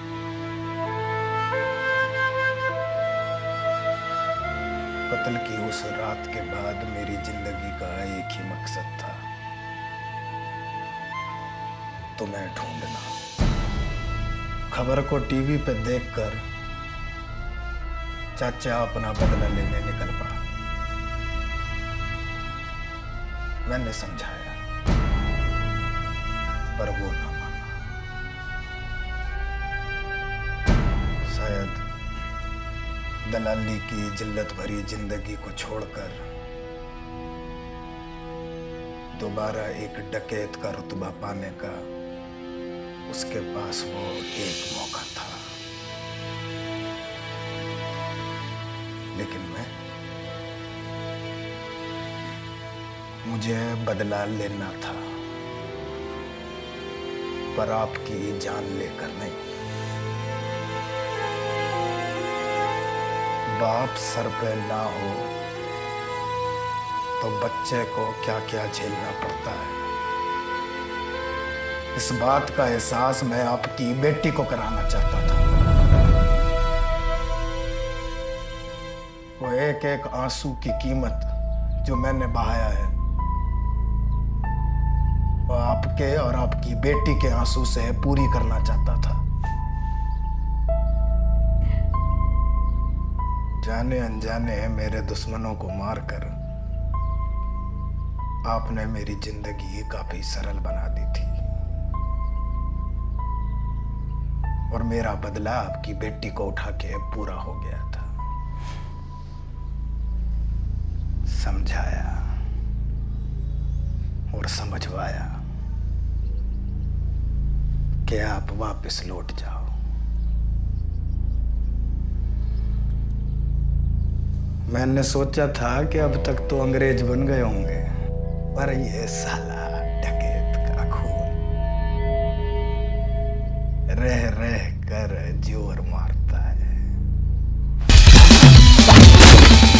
कत्ल की उस रात के बाद मेरी जिंदगी का एक ही मकसद था, तुम्हें ढूंढना। खबर को टीवी पे देखकर चाचा अपना बदला लेने निकल पड़ा। मैंने समझाया पर वो ना माना। शायद दलाली की जिल्लत भरी जिंदगी को छोड़कर दोबारा एक डकैत का रुतबा पाने का उसके पास वो एक मौका था। लेकिन मैं मुझे बदला लेना था, पर आपकी जान लेकर नहीं। बाप सर पे ना हो तो बच्चे को क्या क्या झेलना पड़ता है, इस बात का एहसास मैं आपकी बेटी को कराना चाहता था। वो एक एक आंसू की कीमत जो मैंने बहाया है, वो आपके और आपकी बेटी के आंसू से पूरी करना चाहता था। जाने अनजाने मेरे दुश्मनों को मारकर आपने मेरी जिंदगी काफी सरल बना दी थी, और मेरा बदला आपकी बेटी को उठा के पूरा हो गया था। समझाया और समझवाया कि आप वापस लौट जाओ। मैंने सोचा था कि अब तक तो अंग्रेज बन गए होंगे, पर ये साला डकैत का खून रह रह कर जोर मारता है।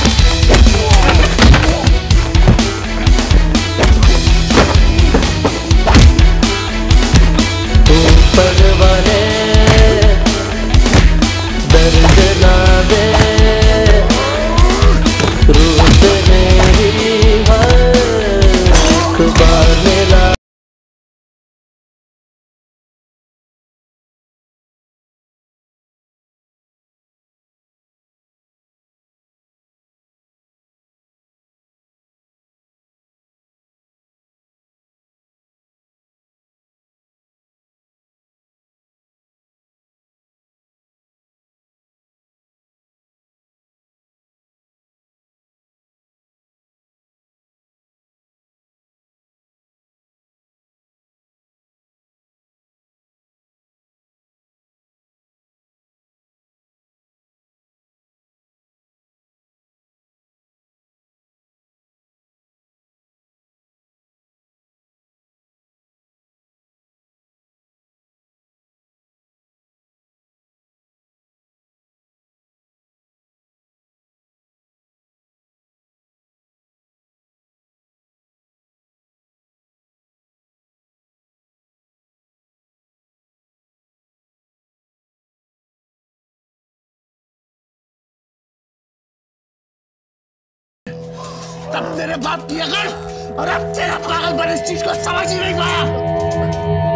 तब तेरे बाप की अकल और अब तेरा पागलपन इस चीज को समझ ही नहीं पाया।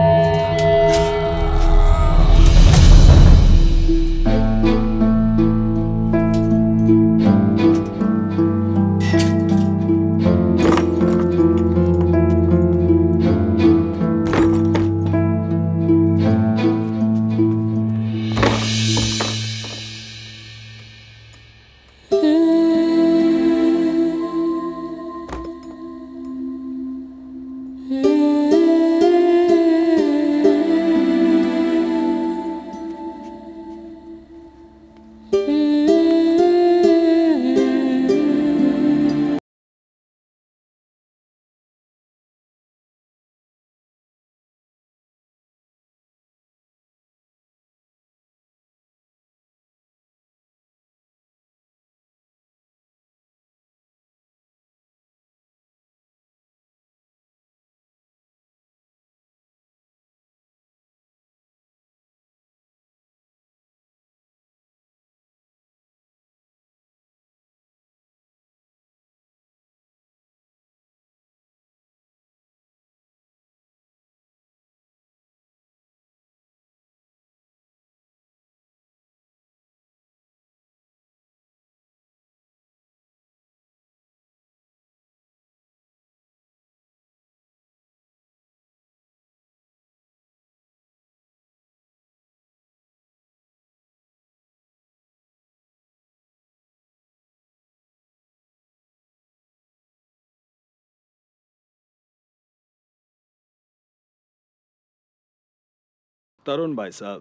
तरुण भाई साहब,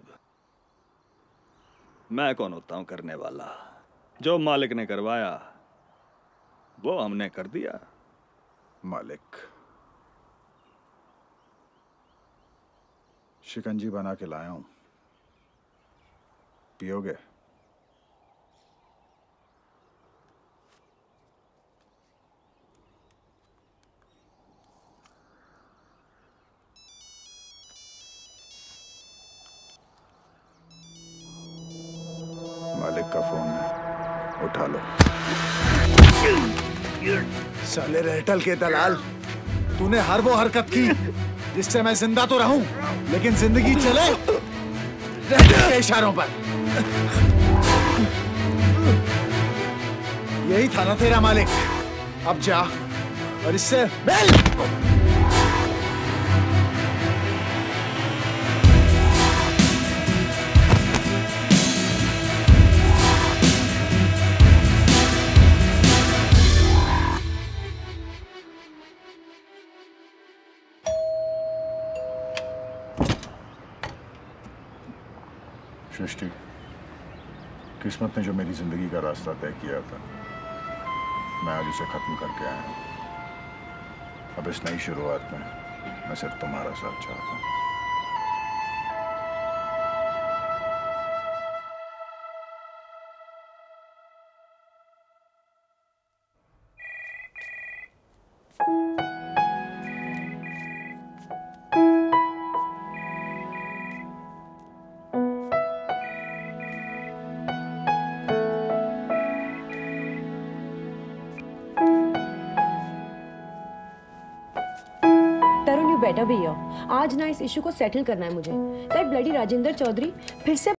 मैं कौन होता हूं करने वाला? जो मालिक ने करवाया वो हमने कर दिया। मालिक, शिकंजी बना के लाया हूं, पियोगे? मालिक का फोन है, उठा लो। साले रहटल के दलाल, तूने हर वो हरकत की जिससे मैं जिंदा तो रहूं लेकिन जिंदगी चले रहटल के इशारों पर। यही था ना तेरा मालिक? अब जा और इससे मिल। सृष्टि, किस्मत ने जो मेरी जिंदगी का रास्ता तय किया था, मैं आज उसे खत्म करके आया हूं। अब इस नई शुरुआत में मैं सिर्फ तुम्हारा साथ चाहता हूं। बेटा भैया, आज ना इस इशू को सेटल करना है मुझे। दैट ब्लडी राजेंद्र चौधरी फिर से